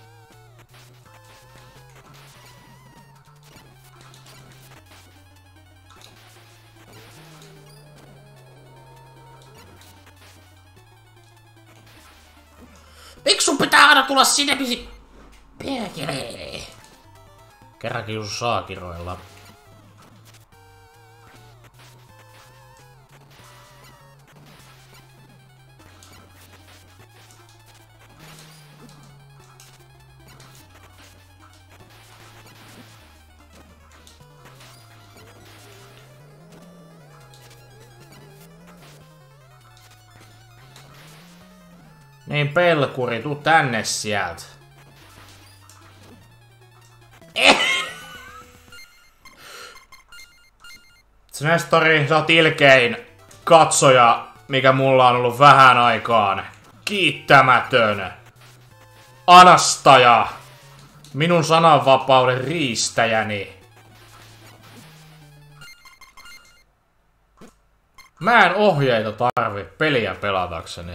Miksi sun pitää aina tulla sinne, mihin... Perkele. Kerrankin just saa kiroilla. Niin pelkuri, tuu tänne sieltä. Nestori, sä oot ilkein katsoja, mikä mulla on ollut vähän aikaan. Kiittämätön. Anastaja. Minun sananvapauden riistäjäni. Mä en ohjeita tarvi peliä pelatakseni.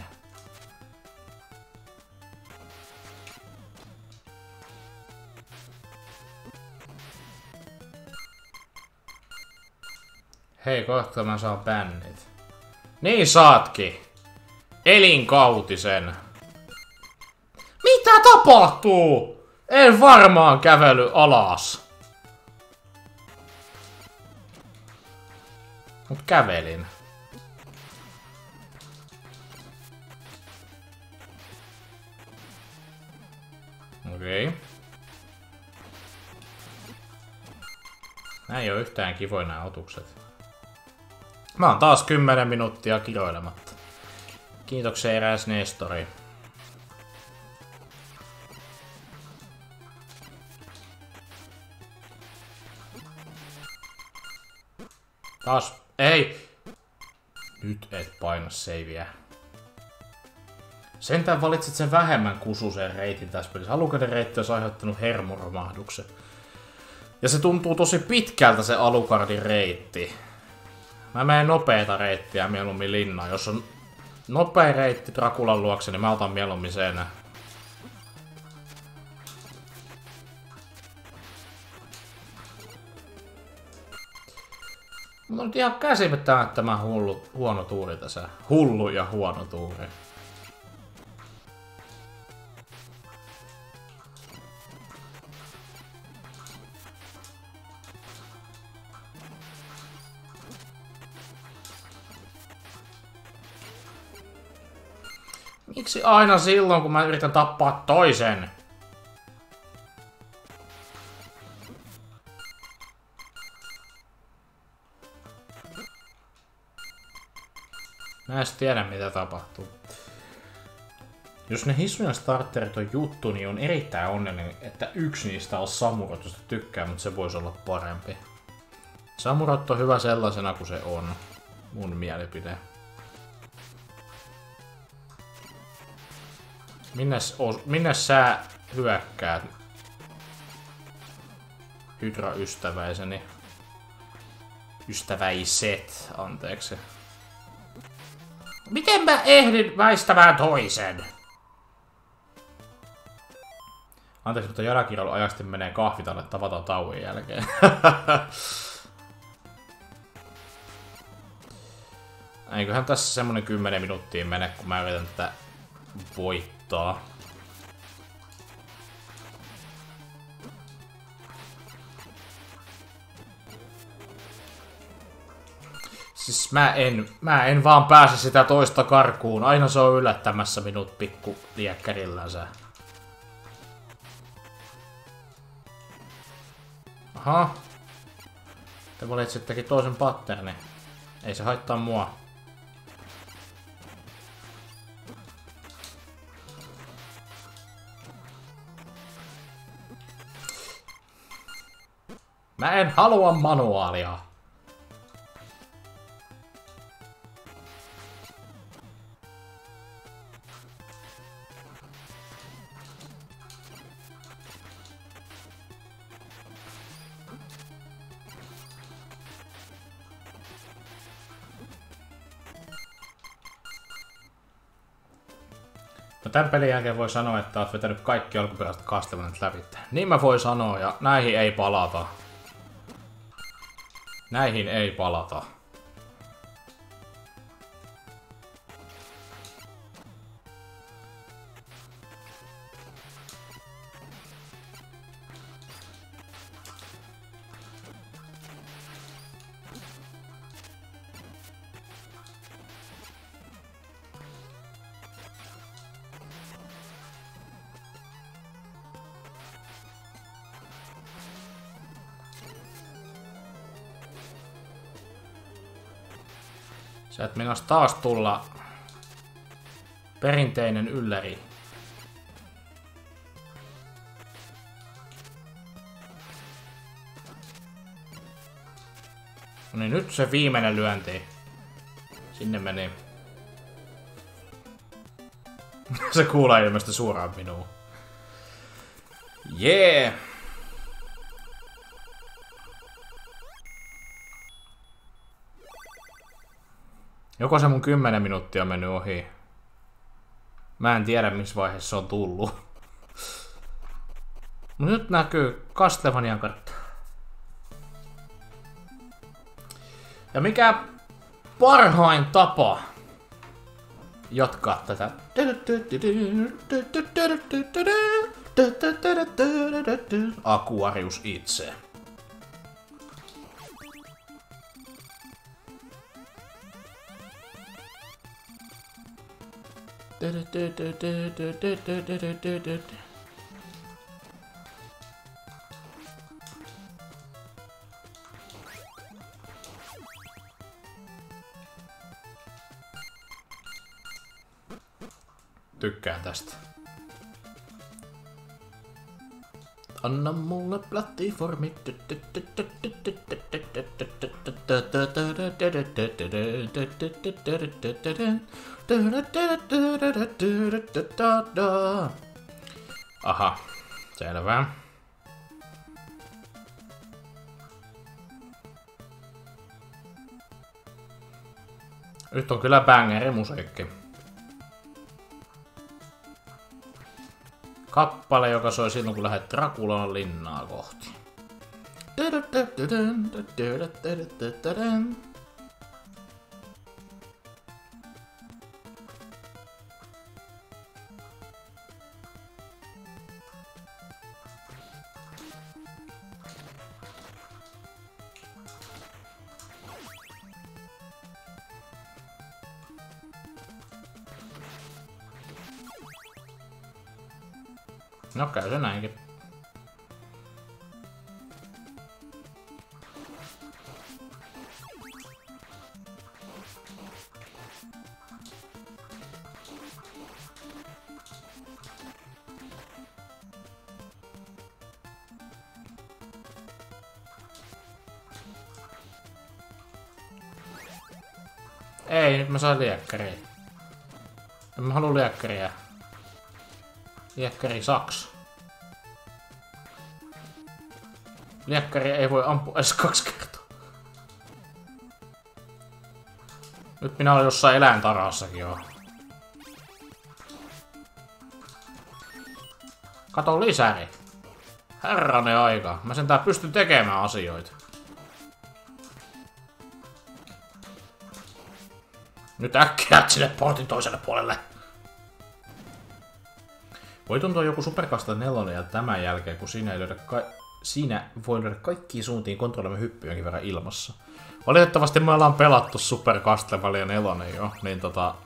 Hei, kohta mä saan bännit. Niin saatkin. Elinkautisen. Mitä tapahtuu? En varmaan kävely alas. Mut kävelin. Okei. Nää ei oo yhtään kivoja nää otukset. Mä oon taas 10 minuuttia kiroilematta. Kiitoksia eräs Nestori. Taas. Ei! Nyt et paina seiviä. Sentään valitsit sen vähemmän kususen reitin tässä pelissä. Alukauden reitti olisi aiheuttanut hermoromahduksen. Ja se tuntuu tosi pitkältä se Alucardin reitti. Mä menen nopeeta reittiä mieluummin linnaan. Jos on nopea reitti Draculan luokse, niin mä otan mieluummin sen. Mutta on ihan käsittämättömän huono tuuri tässä. Hullu ja huono tuuri. Miksi aina silloin, kun mä yritän tappaa toisen? Mä en edes tiedä, mitä tapahtuu. Jos ne Hisuian starterit on juttu, niin on erittäin onnellinen, että yksi niistä on Samurott, josta tykkää, mutta se voisi olla parempi. Samurott on hyvä sellaisena kuin se on. Mun mielipide. Minne sä hyökkäät? Hydra-ystäväiseni. Ystäväiset, anteeksi. Miten mä ehdin väistämään toisen? Anteeksi, mutta Jarakiralla ajasti menee kahvitalle tavataan tauon jälkeen. Eiköhän tässä semmonen 10 minuuttia mene, kun mä yritän tätä voittaa. Siis mä en vaan pääse sitä toista karkuun. Aina se on yllättämässä minut pikku liekkärillänsä. Aha. Te valitsittekin toisen patternin. Ei se haittaa mua. Mä en halua manuaalia. No tän pelin jälkeen voi sanoa, että oot vetänyt kaikki alkuperäiset Castlevaniat läpi. Niin mä voin sanoa, ja näihin ei palata. Näihin ei palata. Sä et meinas taas tulla perinteinen ylläri. No niin, nyt se viimeinen lyönti. Sinne meni. Se kuulee ilmeisesti suoraan minuun. Jee! Yeah. Joko se mun 10 minuuttia on mennyt ohi. Mä en tiedä missä vaiheessa se on tullut. Mut nyt näkyy Castlevanian kartta. Ja mikä parhain tapa jatkaa tätä Aquarius itse. Tykkään tästä. Anna mulle plattiformi. Aha, selvä. Nyt on kyllä bangeri musiikki. Kappale, joka soi silloin kun lähdet Draculan linnaa kohti. No käy se näinkin. Ei, nyt mä saan liekkäriä. En mä halua liekkäriä. Liekkari saks. Liekkari ei voi ampua edes 2 kertaa. Nyt minä olen jossain eläintarhassakin jo. Kato lisäri. Herranen aika. Mä sentään pystyn tekemään asioita. Nyt äkkiä sinne portin toiselle puolelle. Voi tuntua joku Super Castlevania 4 ja tämän jälkeen, kun siinä voi löydä kaikkiin suuntiin kontrolloimme hyppy jonkin verran ilmassa. Valitettavasti me ollaan pelattu Super Castlevania 4 jo, niin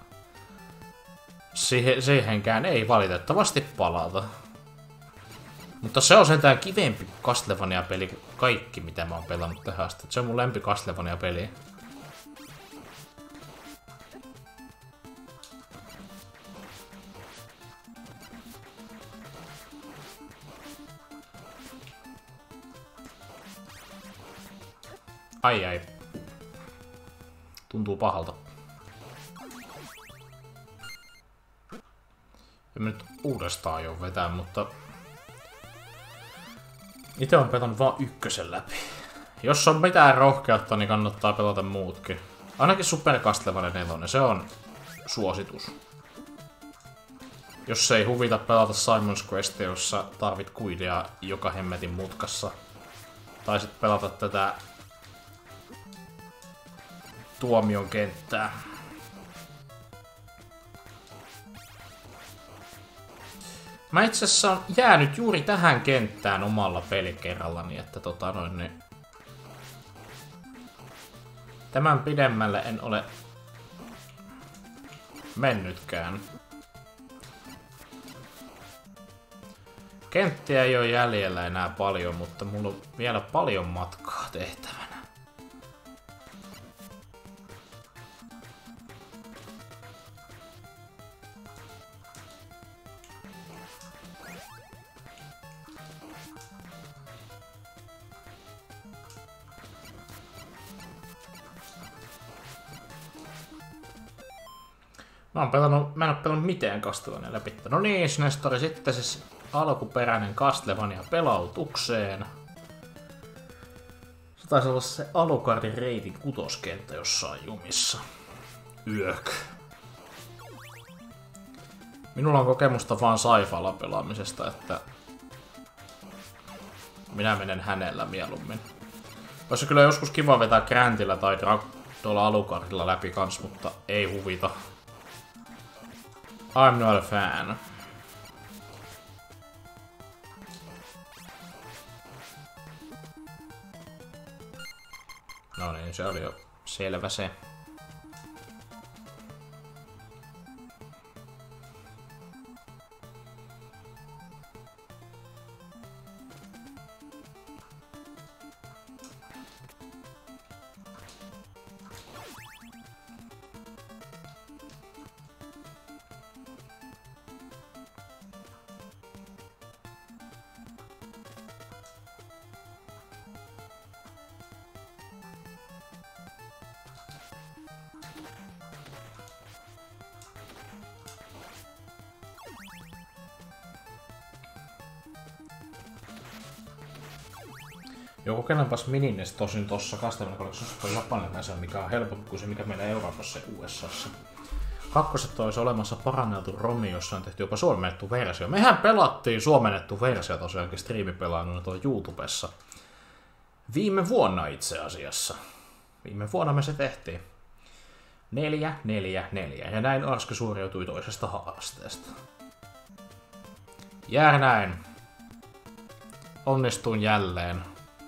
siihenkään ei valitettavasti palata. Mutta se on sentään kivempi Castlevania-peli kuin kaikki, mitä mä oon pelannut tähän asti. Se on mun lempi Castlevania-peli. Ai. Tuntuu pahalta. En nyt uudestaan jo vetää, mutta... Itse on pelannut vaan ykkösen läpi. Jos on mitään rohkeutta, niin kannattaa pelata muutkin. Ainakin Super Castlevania 4, se on suositus. Jos ei huvita pelata Simon's Questia, jossa tarvit kuidia joka hemmetin mutkassa. Tai sit pelata tätä tuomion kenttää. Mä itse asiassa on jäänyt juuri tähän kenttään omalla pelikerrallani, että niin tämän pidemmälle en ole mennytkään. Kenttiä ei ole jäljellä enää paljon, mutta mulla on vielä paljon matkaa tehtävänä. Mä en oo pelannut mitään Castlevania läpi. No niin, Nestori, sitten se alkuperäinen Castlevania pelautukseen. Se taisi olla se Alucardin reitin kutoskenttä jossain jumissa. Yök. Minulla on kokemusta vaan Saifalla pelaamisesta, että minä menen hänellä mieluummin. Olisi kyllä joskus kiva vetää Grantilla tai tuolla Alucardilla läpi kans, mutta ei huvita. I'm not a fan. No niin, se oli jo selvä se. Joo, kokeillaanpas Minines tosin tossa Castlevania Collectionssa on japanilainen se, mikä on helpompi kuin se, mikä meillä Euroopassa ja USAssa. Kakkoset olisi olemassa paranneltu romi, jossa on tehty jopa suomennettu versio. Mehän pelattiin suomennettu versio tosiaankin striimipelaanuna tuolla YouTubessa. Viime vuonna itse asiassa. Viime vuonna me se tehtiin. 4-4-4. Ja näin Arsky suoriutui toisesta haasteesta. Jää näin. Onnistuin jälleen.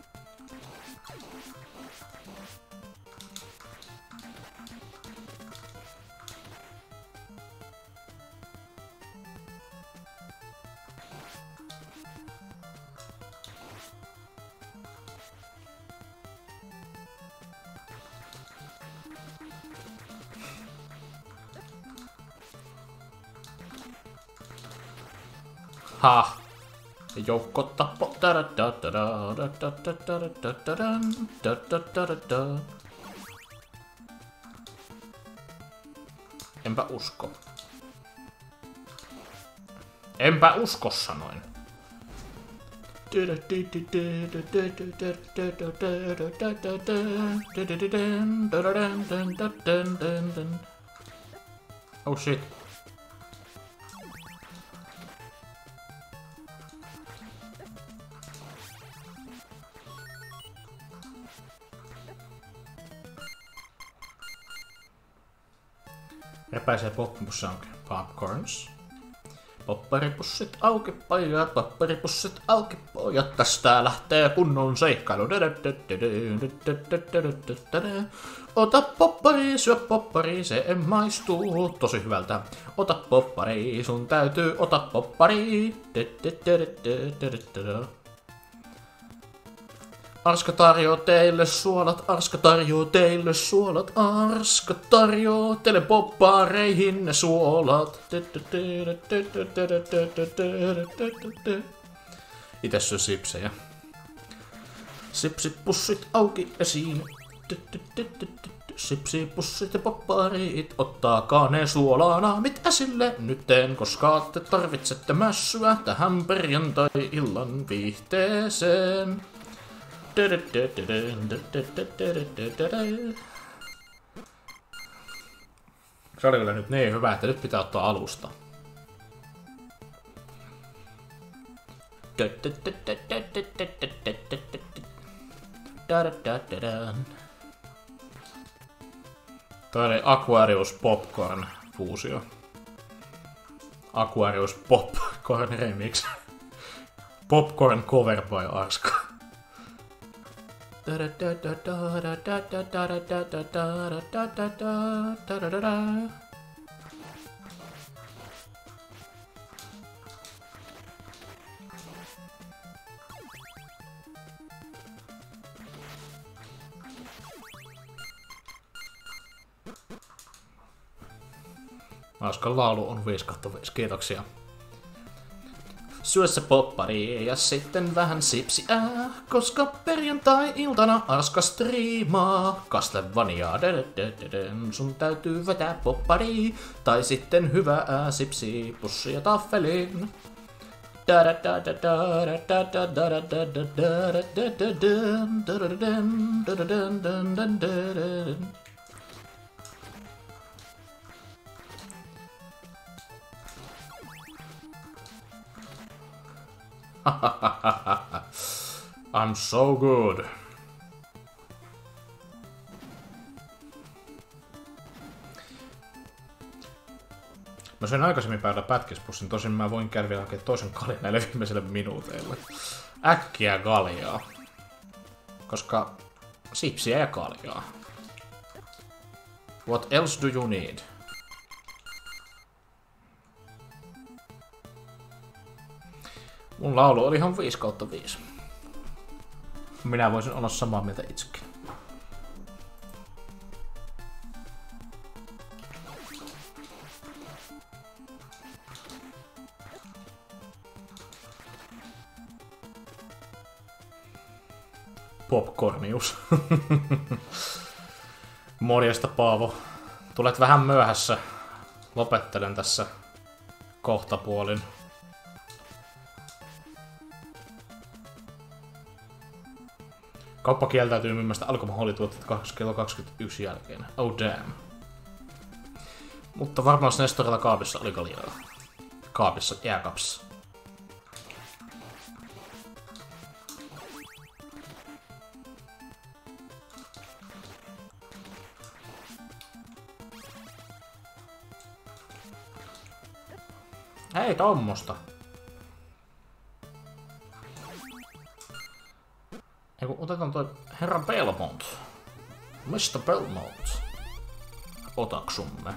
Ha! Joukko tappo. Enpä usko. Enpä usko, sanoin. Oh shit. Repäisee popcorns. Popparipussit auki pojat, popparipussit auki pojat, tästä lähtee kunnon seikkailu. Ota poppari, syö poppari, se maistuu tosi hyvältä. Ota poppari, sun täytyy ota poppari. Arska tarjoaa teille suolat, Arska tarjoaa teille suolat, Arska tarjoaa teille poppareihin ne suolat. Itse syö sipsejä. Sipsipussit auki esiin. Sipsipussit ja popparit, ottaakaa ne suolaanaamit esille nytten, koska te tarvitsette mässyä tähän perjantai-illan viihteeseen. Se oli kyllä nyt niin hyvä, että nyt pitää ottaa alusta. Toi oli Aquarius Popcorn fuusio. Aquarius Popcorn remix. Popcorn cover by Arska. Arskan laulu on 5/5. Kiitoksia. Syö se poppari ja sitten vähän sipsiä, koska perjantai-iltana Arska striimaa Castlevaniaa. Sun täytyy vetää poppari tai sitten hyvää sipsipussia taffelin. I'm so good. Mä söin aikaisemmin päivällä pätkispussin, tosin mä voin käydä vielä hakemaan toisen kaljan näille viimeiselle minuuteille. Äkkiä kaljaa. Koska sipsiä ja kaljaa. What else do you need? Mun laulu oli ihan 5/5. Minä voisin olla samaa mieltä itsekin. Popcornius. Morjesta Paavo. Tulet vähän myöhässä. Lopettelen tässä kohtapuolin. Kauppa kieltäytyy myymästä alkoholituotteet kello 21 jälkeen. Oh damn. Mutta varmaan Nestorilla kaapissa oli kaljaa. Kaapissa, jääkaapissa. Ei tommosta. Eiku, otetaan toi herra Belmont. Mr. Belmont. Otaksumme.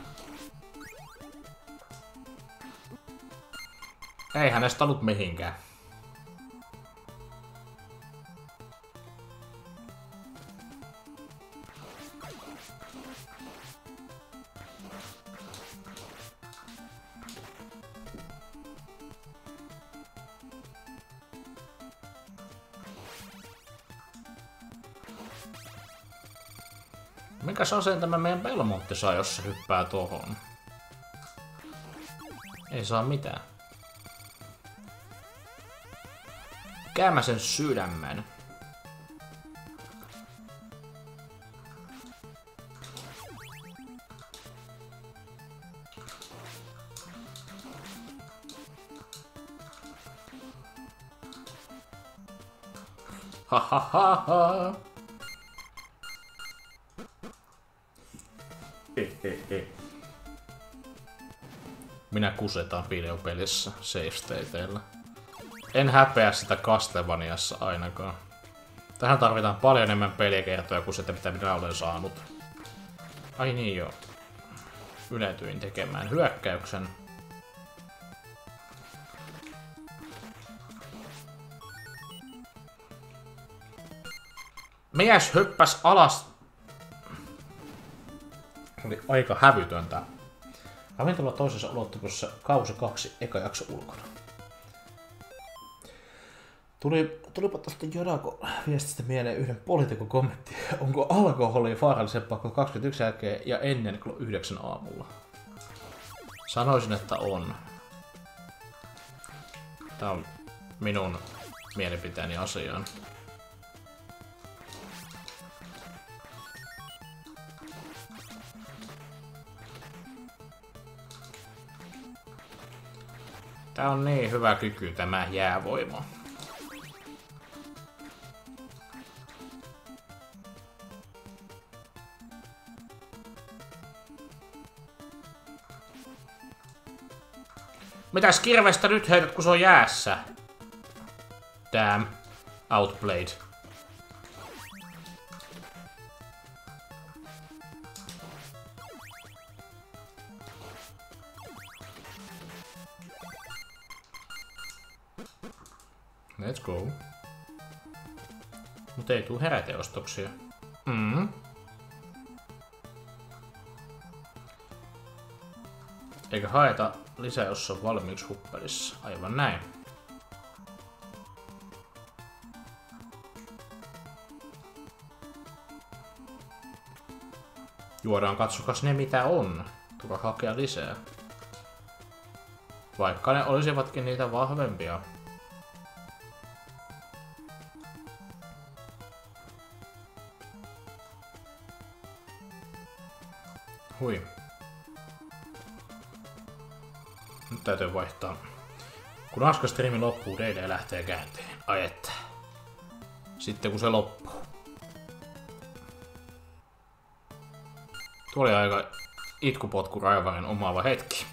Ei hänestä ollut mihinkään. Mikäs aseen tämä meidän Belmontti saa, jos se hyppää tohon? Ei saa mitään. Käymä sen sydämen. Ha ha ha ha. Minä kusetaan videopelissä save stateilla. En häpeä sitä Castlevaniassa ainakaan. Tähän tarvitaan paljon enemmän pelikertoja kuin sitä, mitä minä olen saanut. Ai niin joo. Yletyin tekemään hyökkäyksen. Mies hyppäs alas. Oli aika hävytöntä. Ravintola toisessa ulottuvuudessa kausi 2 eka jakso ulkona. Tulipa tuosta Jodako viestistä mieleen yhden poliitikon kommentti. Onko alkoholi vaarallisempaa kuin 21 jälkeen ja ennen kuin 9 aamulla? Sanoisin, että on. Tää on minun mielipiteeni asiaan. Tää on niin hyvä kyky tämä jäävoima. Mitäs kirvestä nyt heität, kun se on jäässä? Damn. Outplayed. Let's go. Mut ei tuu heräteostoksia. Eikä haeta lisää, jos on valmiiksi hupperissa. Aivan näin. Juodaan, katsokas ne mitä on. Tulla hakea lisää. Vaikka ne olisivatkin niitä vahvempia. Hui. Nyt täytyy vaihtaa. Kun Aska-striimi loppuu, DD lähtee käänteen. Ai että. Sitten kun se loppuu. Tuo oli aika itkupotkuraivainen omaava hetki.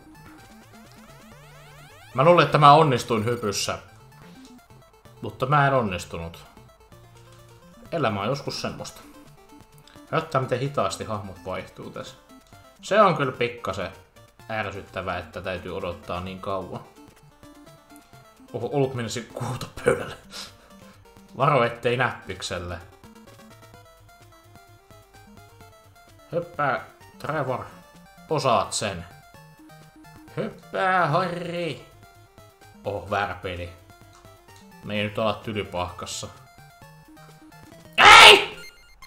Mä luulen, että mä onnistuin hypyssä. Mutta mä en onnistunut. Elämä on joskus semmoista. Näyttää miten hitaasti hahmot vaihtuu tässä. Se on kyllä pikkasen ärsyttävää, että täytyy odottaa niin kauan. Oho, olut menisi kuuta pöydälle. Varo ettei näppikselle. Höppää, Trevor. Osaat sen. Höppää, Harry. Oh, väärä peli. Me ei nyt olla tylypahkassa. Ei!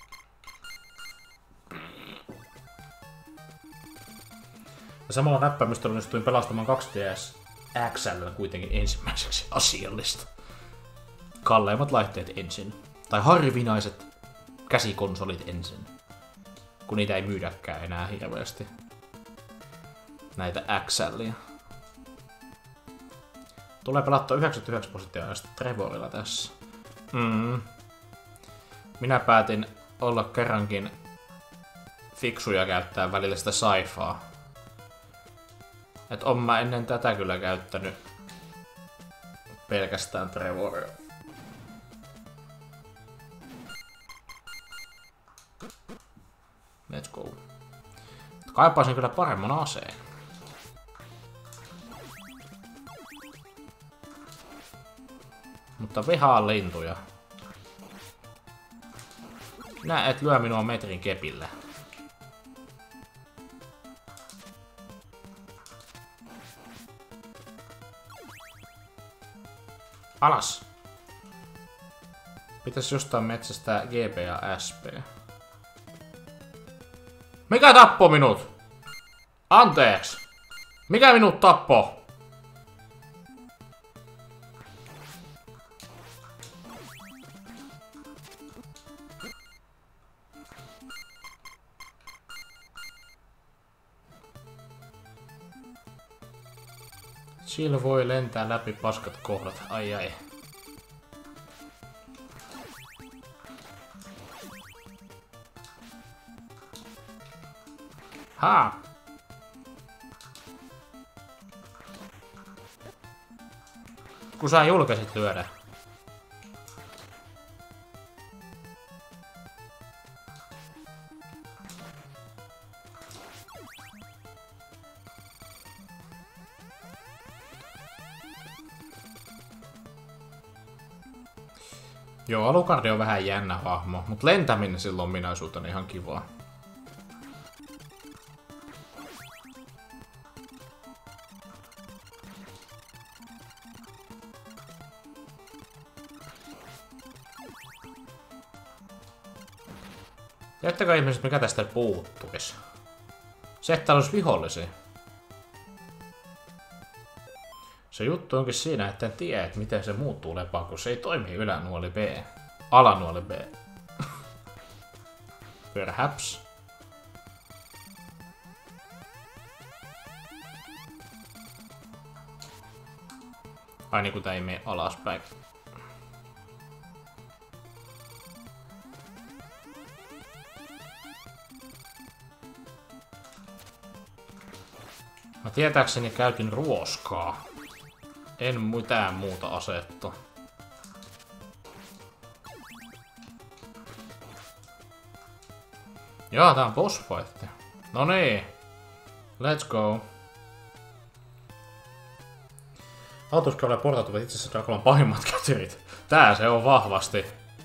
Ja samalla näppäimistä onnistuin pelastamaan 2DS XL kuitenkin ensimmäiseksi asiallista. Kalleimmat laitteet ensin. Tai harvinaiset käsikonsolit ensin. Kun niitä ei myydäkään enää hirveästi. Näitä XL:iä. Tulee pelattua 99% ajasta Trevorilla tässä. Minä päätin olla kerrankin fiksuja käyttää välillä sitä saifaa. Et on mä ennen tätä kyllä käyttänyt pelkästään Trevoria. Let's go. Kaipaisin kyllä paremman aseen. Mutta vihaan lintuja. Nää et lyö minua metrin kepillä. Alas! Pitäis jostain metsästää GP ja SP. Mikä tappoi minut? Anteeksi! Mikä minut tappoi? Sillä voi lentää läpi paskat kohdat. Ai ai. Haa! kun sä julkaisit lyödä. Joo, Alucardi on vähän jännä hahmo, mutta lentäminen silloin ominaisuutena ihan kivaa. Jättäkää ihmiset, mikä tästä puuttuisi. Se, että olisi vihollisia. Se juttu onkin siinä, että en tiedä, että miten se muuttuu lepaa, kun se ei toimi ylänuoli B. Alanuoli B. Perhaps. Ai niin, kun tää ei mene alaspäin. Mä tietääkseni käytin ruoskaa. En mitään muuta asetta. Jaa, tää on boss fight. No niin. Let's go. Autuskaulla ja portaat ovat itse asiassa Draculan pahimmat kätyrit. Tää se on vahvasti.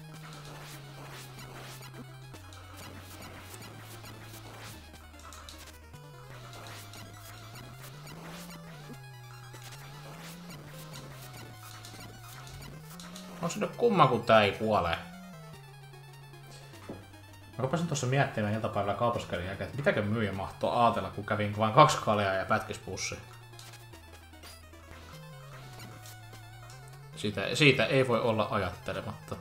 On se nyt kumma, kun tää ei kuole. Mä rupesin tuossa miettimään iltapäivällä kaupaskärin jälkeen, että mitäkö myyjä mahtoo aatella, kun kävin vain 2 kaljaa ja pätkispussi. Siitä ei voi olla ajattelematta.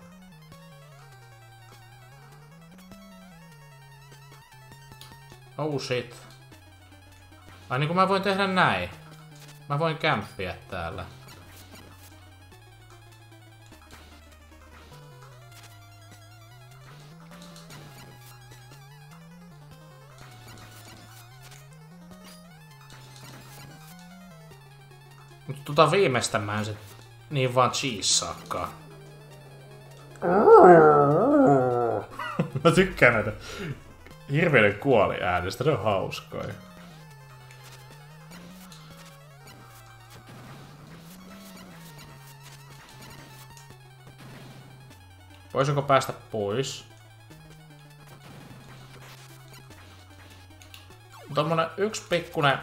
Oh shit. Ai niin kuin mä voin tehdä näin. Mä voin kämppiä täällä. Mutta viimeistä mä en sit niin vaan cheesaakaan. Mä tykkään näitä hirveiden kuoliäänestä, ne on hauskoja. Voisinko päästä pois? Tommonen yksi pikkunen...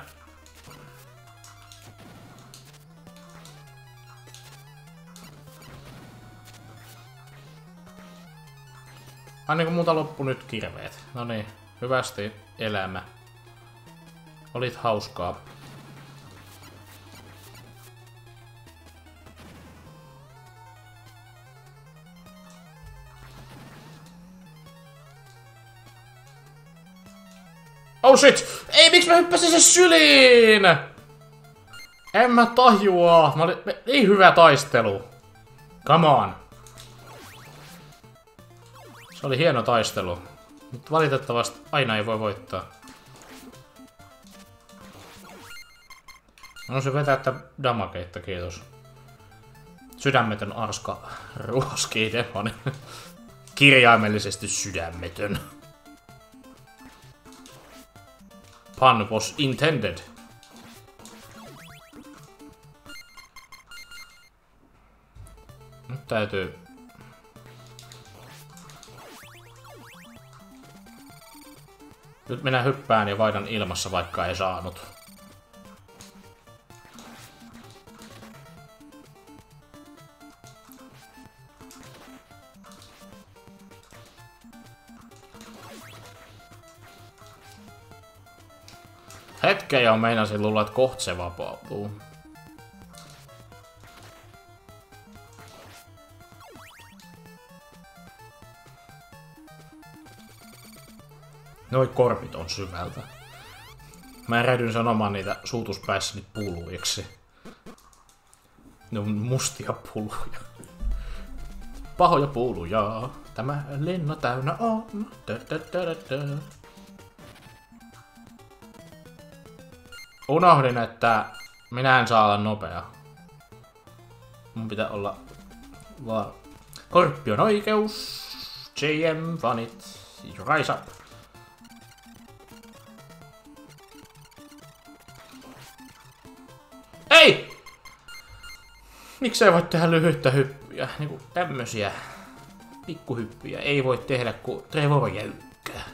Aina kun multa loppu nyt kirveet. Noniin, hyvästi elämä. Olit hauskaa. Oh shit! Ei, miksi mä hyppäsin sen syliin? En mä tajua. Ei hyvä taistelu. Come on. Se oli hieno taistelu, mutta valitettavasti aina ei voi voittaa. No se vetää että damakeita, kiitos. Sydämetön arska ruoskii demoni. Kirjaimellisesti sydämetön. Pun was intended. Nyt täytyy... Nyt minä hyppään ja vaihdan ilmassa, vaikka ei saanut. Hetken jo meinasin luulla, että kohta se vapautuu. Noi korpit on syvältä. Mä erähdyin sanomaan niitä suutuspäissäni puluiksi. Ne on mustia puluja. Pahoja puluja. Tämä linna täynnä on. Unohdin, että minä en saa olla nopea. Mun pitää olla vaan Skorpion oikeus. JM fanit. Rise up. Ei! Miksei voi tehdä lyhyttä hyppyjä? Niinku tämmösiä pikkuhyppyjä ei voi tehdä, kun Trevor jäykkää.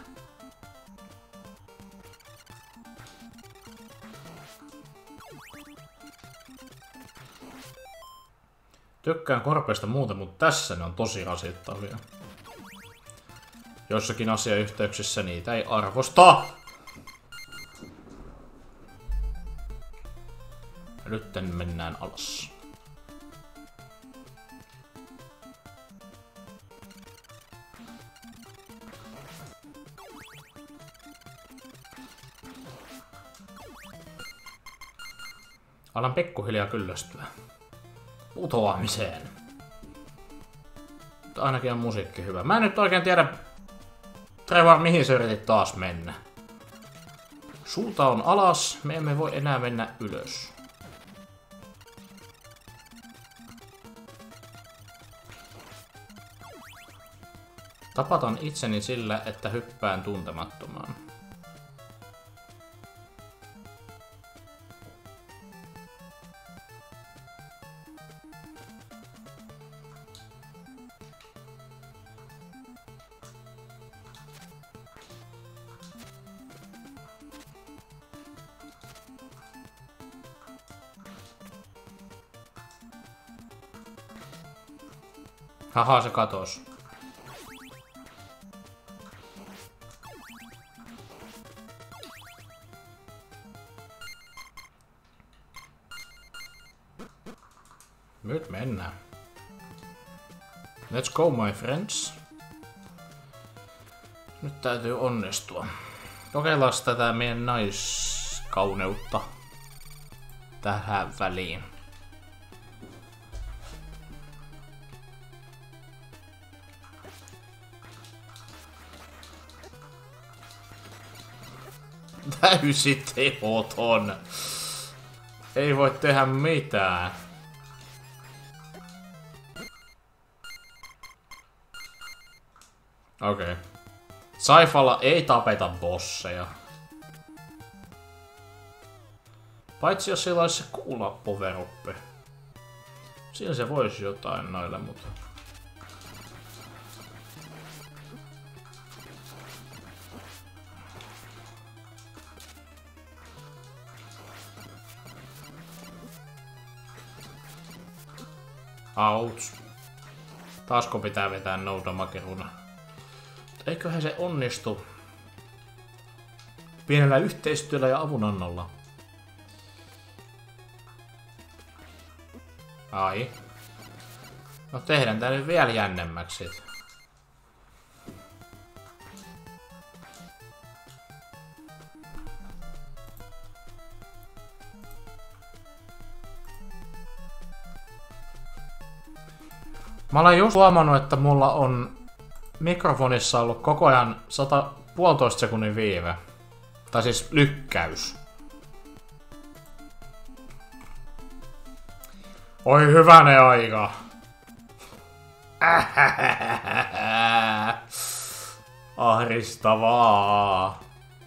Tykkään korpeista muuten, mutta tässä ne on tosi rasittavia. Jossakin asiayhteyksissä niitä ei arvosta. Ja nyt mennään alas. Alan pikkuhiljaa kyllästyä putoamiseen. Mutta ainakin on musiikki hyvä. Mä en nyt oikein tiedä, Trevor, mihin sä yritit taas mennä. Suunta on alas, me emme voi enää mennä ylös. Tapataan itseni sillä, että hyppään tuntemattomaan. Haha, se katos. Nyt mennään. Let's go, my friends. Nyt täytyy onnistua. Kokeillaan tätä meidän naiskauneutta tähän väliin. Täysin tehoton. Ei voi tehdä mitään. Okei. Saifalla ei tapeta bosseja. Paitsi jos sillä olisi se kuula poweruppi. Siinä se voisi jotain noille, mutta... Auts. Taasko pitää vetää noudamakeruna? Eiköhän se onnistu pienellä yhteistyöllä ja avunannolla. Ai. No tehdään tää nyt vielä jännemmäksi sit. Mä olen just huomannut, että mulla on mikrofonissa ollut koko ajan 1,5 sekunnin viive. Tai siis lykkäys. Oi hyvänen aika. Ahdistavaa.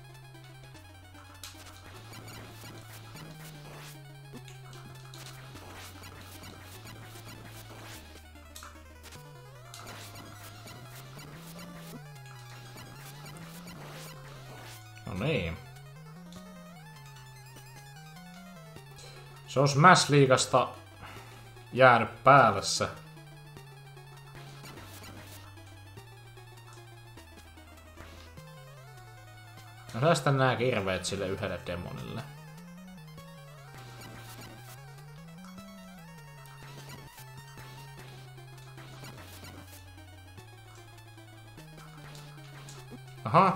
No niin. Se on Smash-liigasta jäänyt päälle se. No säästän nää kirveet sille yhdelle demonille. Aha.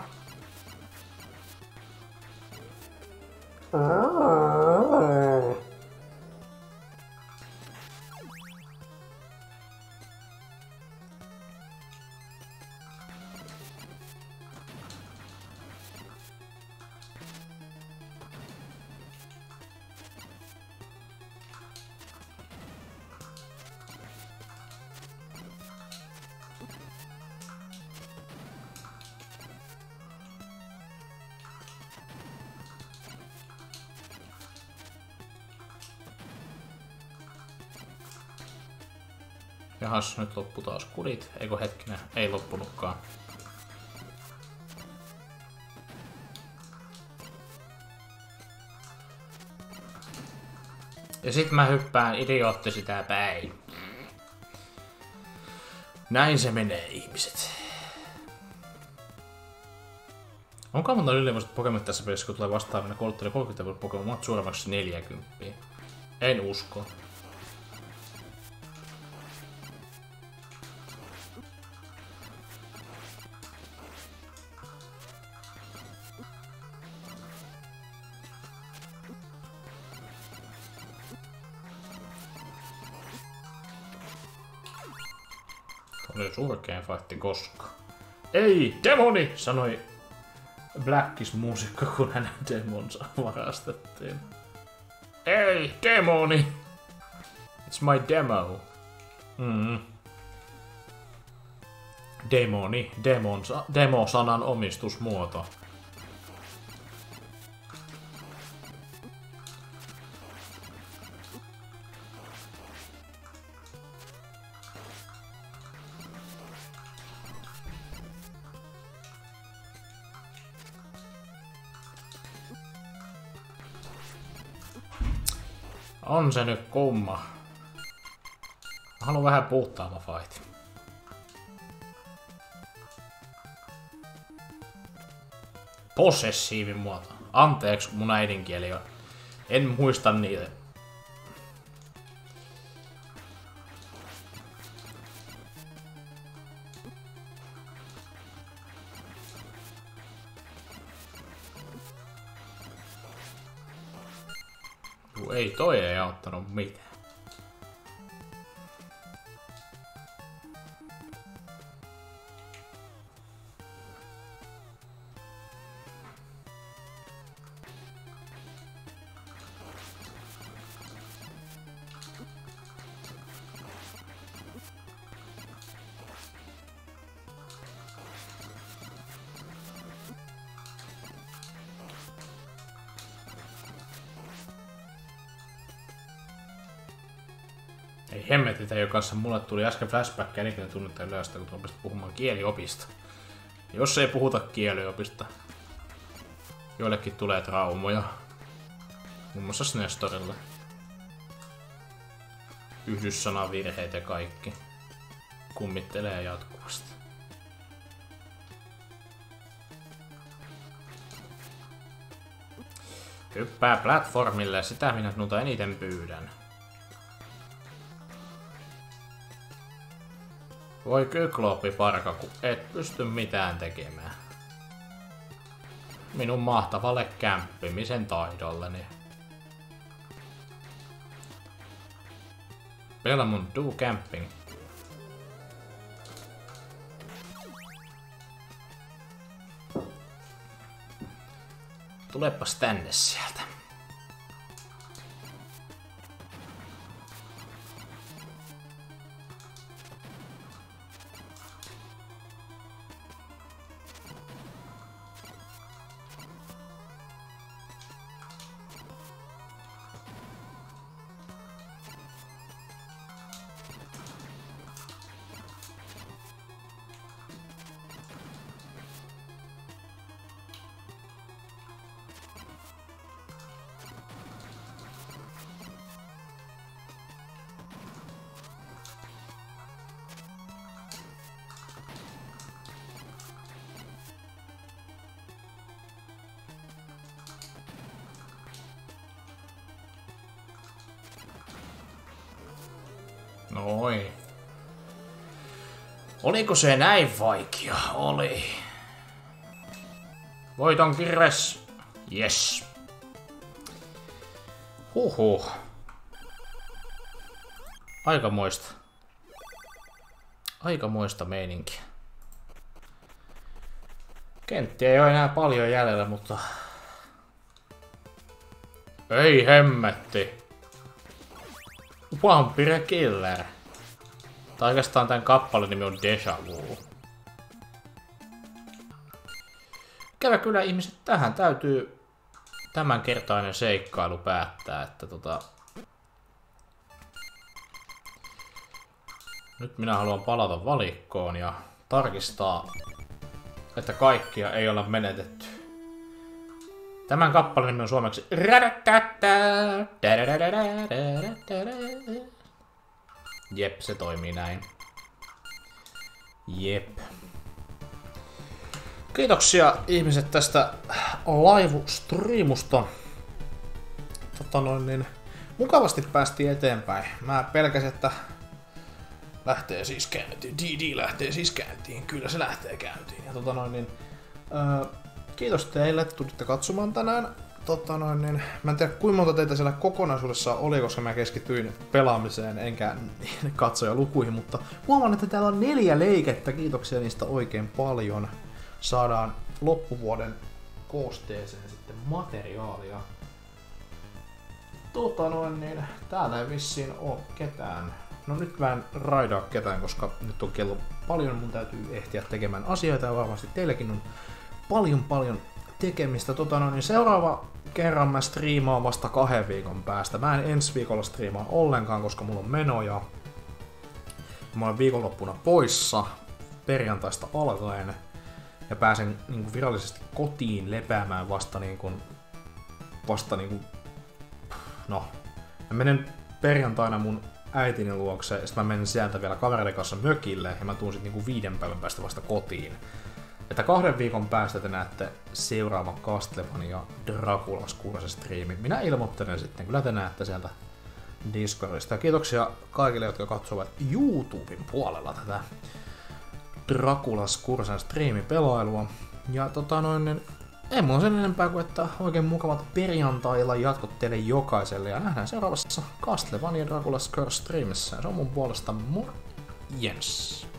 Jahas, nyt loppu taas kudit. Eikö hetkinen, ei loppunutkaan. Ja sit mä hyppään idiootti sitä päin. Näin se menee, ihmiset. Onko monta ylivoimaiset Pokemonit tässä pelissä, kun tulee vastaavina 30 vuotta Pokemon, oot suuremmaksi 40. En usko. Oli surkein fightti koskaan. Ei, demoni! Sanoi Blackis-muusikko, kun hänen demonsa varastettiin. Ei, demoni! It's my demo. Demoni, demo-sanan omistusmuoto. On se nyt kumma. Mä haluan vähän puhtaava fight. Possessiivin muoto. Anteeksi, mun äidinkieli on. En muista niitä. Ei, toi ei auttanut mitään. Ei hemmetitä jo kanssa, mulle tuli äsken flashback enikin tunnetta yleistä, kun rupesit puhumaan kieliopista. Jos ei puhuta kieliopista, joillekin tulee traumoja. Muun muassa Nestorille. Yhdyssanavirheet ja kaikki. Kummittelee jatkuvasti. Hyppää platformille, sitä minä sinulta eniten pyydän. Voi Kykloppi-parka, kun et pysty mitään tekemään. Minun mahtavalle kämppimisen taidolleni. Belmont, do camping. Tulepas tänne sieltä. Noin. Oliko se näin vaikea? Oli. Voiton kirves. Yes. Huhhuh. Aikamoista. Aikamoista meininkiä. Kenttiä ei ole enää paljon jäljellä, mutta... Ei hemmetti. Vampire Killer. Tai oikeastaan tämän kappaleen nimi on Deja Vu. Ikävä kyllä ihmiset, tähän täytyy tämänkertainen seikkailu päättää, että Nyt minä haluan palata valikkoon ja tarkistaa, että kaikkia ei olla menetetty. Tämän kappaleen nimi on suomeksi Jep, se toimii näin. Jep. Kiitoksia ihmiset tästä live-streamusta. Mukavasti päästiin eteenpäin. Mä pelkäsin, että lähtee siis käyntiin. DD lähtee siis käyntiin. Kyllä se lähtee käyntiin. Ja kiitos teille, että tulitte katsomaan tänään. Mä en tiedä kuinka monta teitä siellä kokonaisuudessa oli, koska mä keskityin pelaamiseen enkä katsojalukuihin, mutta huomaan, että täällä on 4 leikettä. Kiitoksia niistä oikein paljon. Saadaan loppuvuoden koosteeseen sitten materiaalia. Täällä ei vissiin oo ketään. No nyt mä en raidaa ketään, koska nyt on kello paljon, mun täytyy ehtiä tekemään asioita ja varmasti teilläkin on paljon tekemistä. Seuraava kerran mä striimaan vasta 2 viikon päästä. Mä en ensi viikolla striimaa ollenkaan, koska mulla on menoja. Mä olen viikonloppuna poissa perjantaista alkaen ja pääsen virallisesti kotiin lepäämään vasta no, mä menen perjantaina mun äitini luokse ja sit mä menen sieltä vielä kavereiden kanssa mökille ja mä tuun sit 5 päivän päästä vasta kotiin. Että 2 viikon päästä te näette seuraava Castlevania Draculas kurssistriimi. Minä ilmoittelen sitten, kyllä te näette sieltä Discordista. Ja kiitoksia kaikille, jotka katsovat YouTuben puolella tätä Draculas kurssin striimipelailua. Ja ei mulla sen enempää kuin, että oikein mukavat perjantailla jatkot teille jokaiselle. Ja nähdään seuraavassa Castlevania Draculas Curse streamissä. Se on mun puolesta morjens!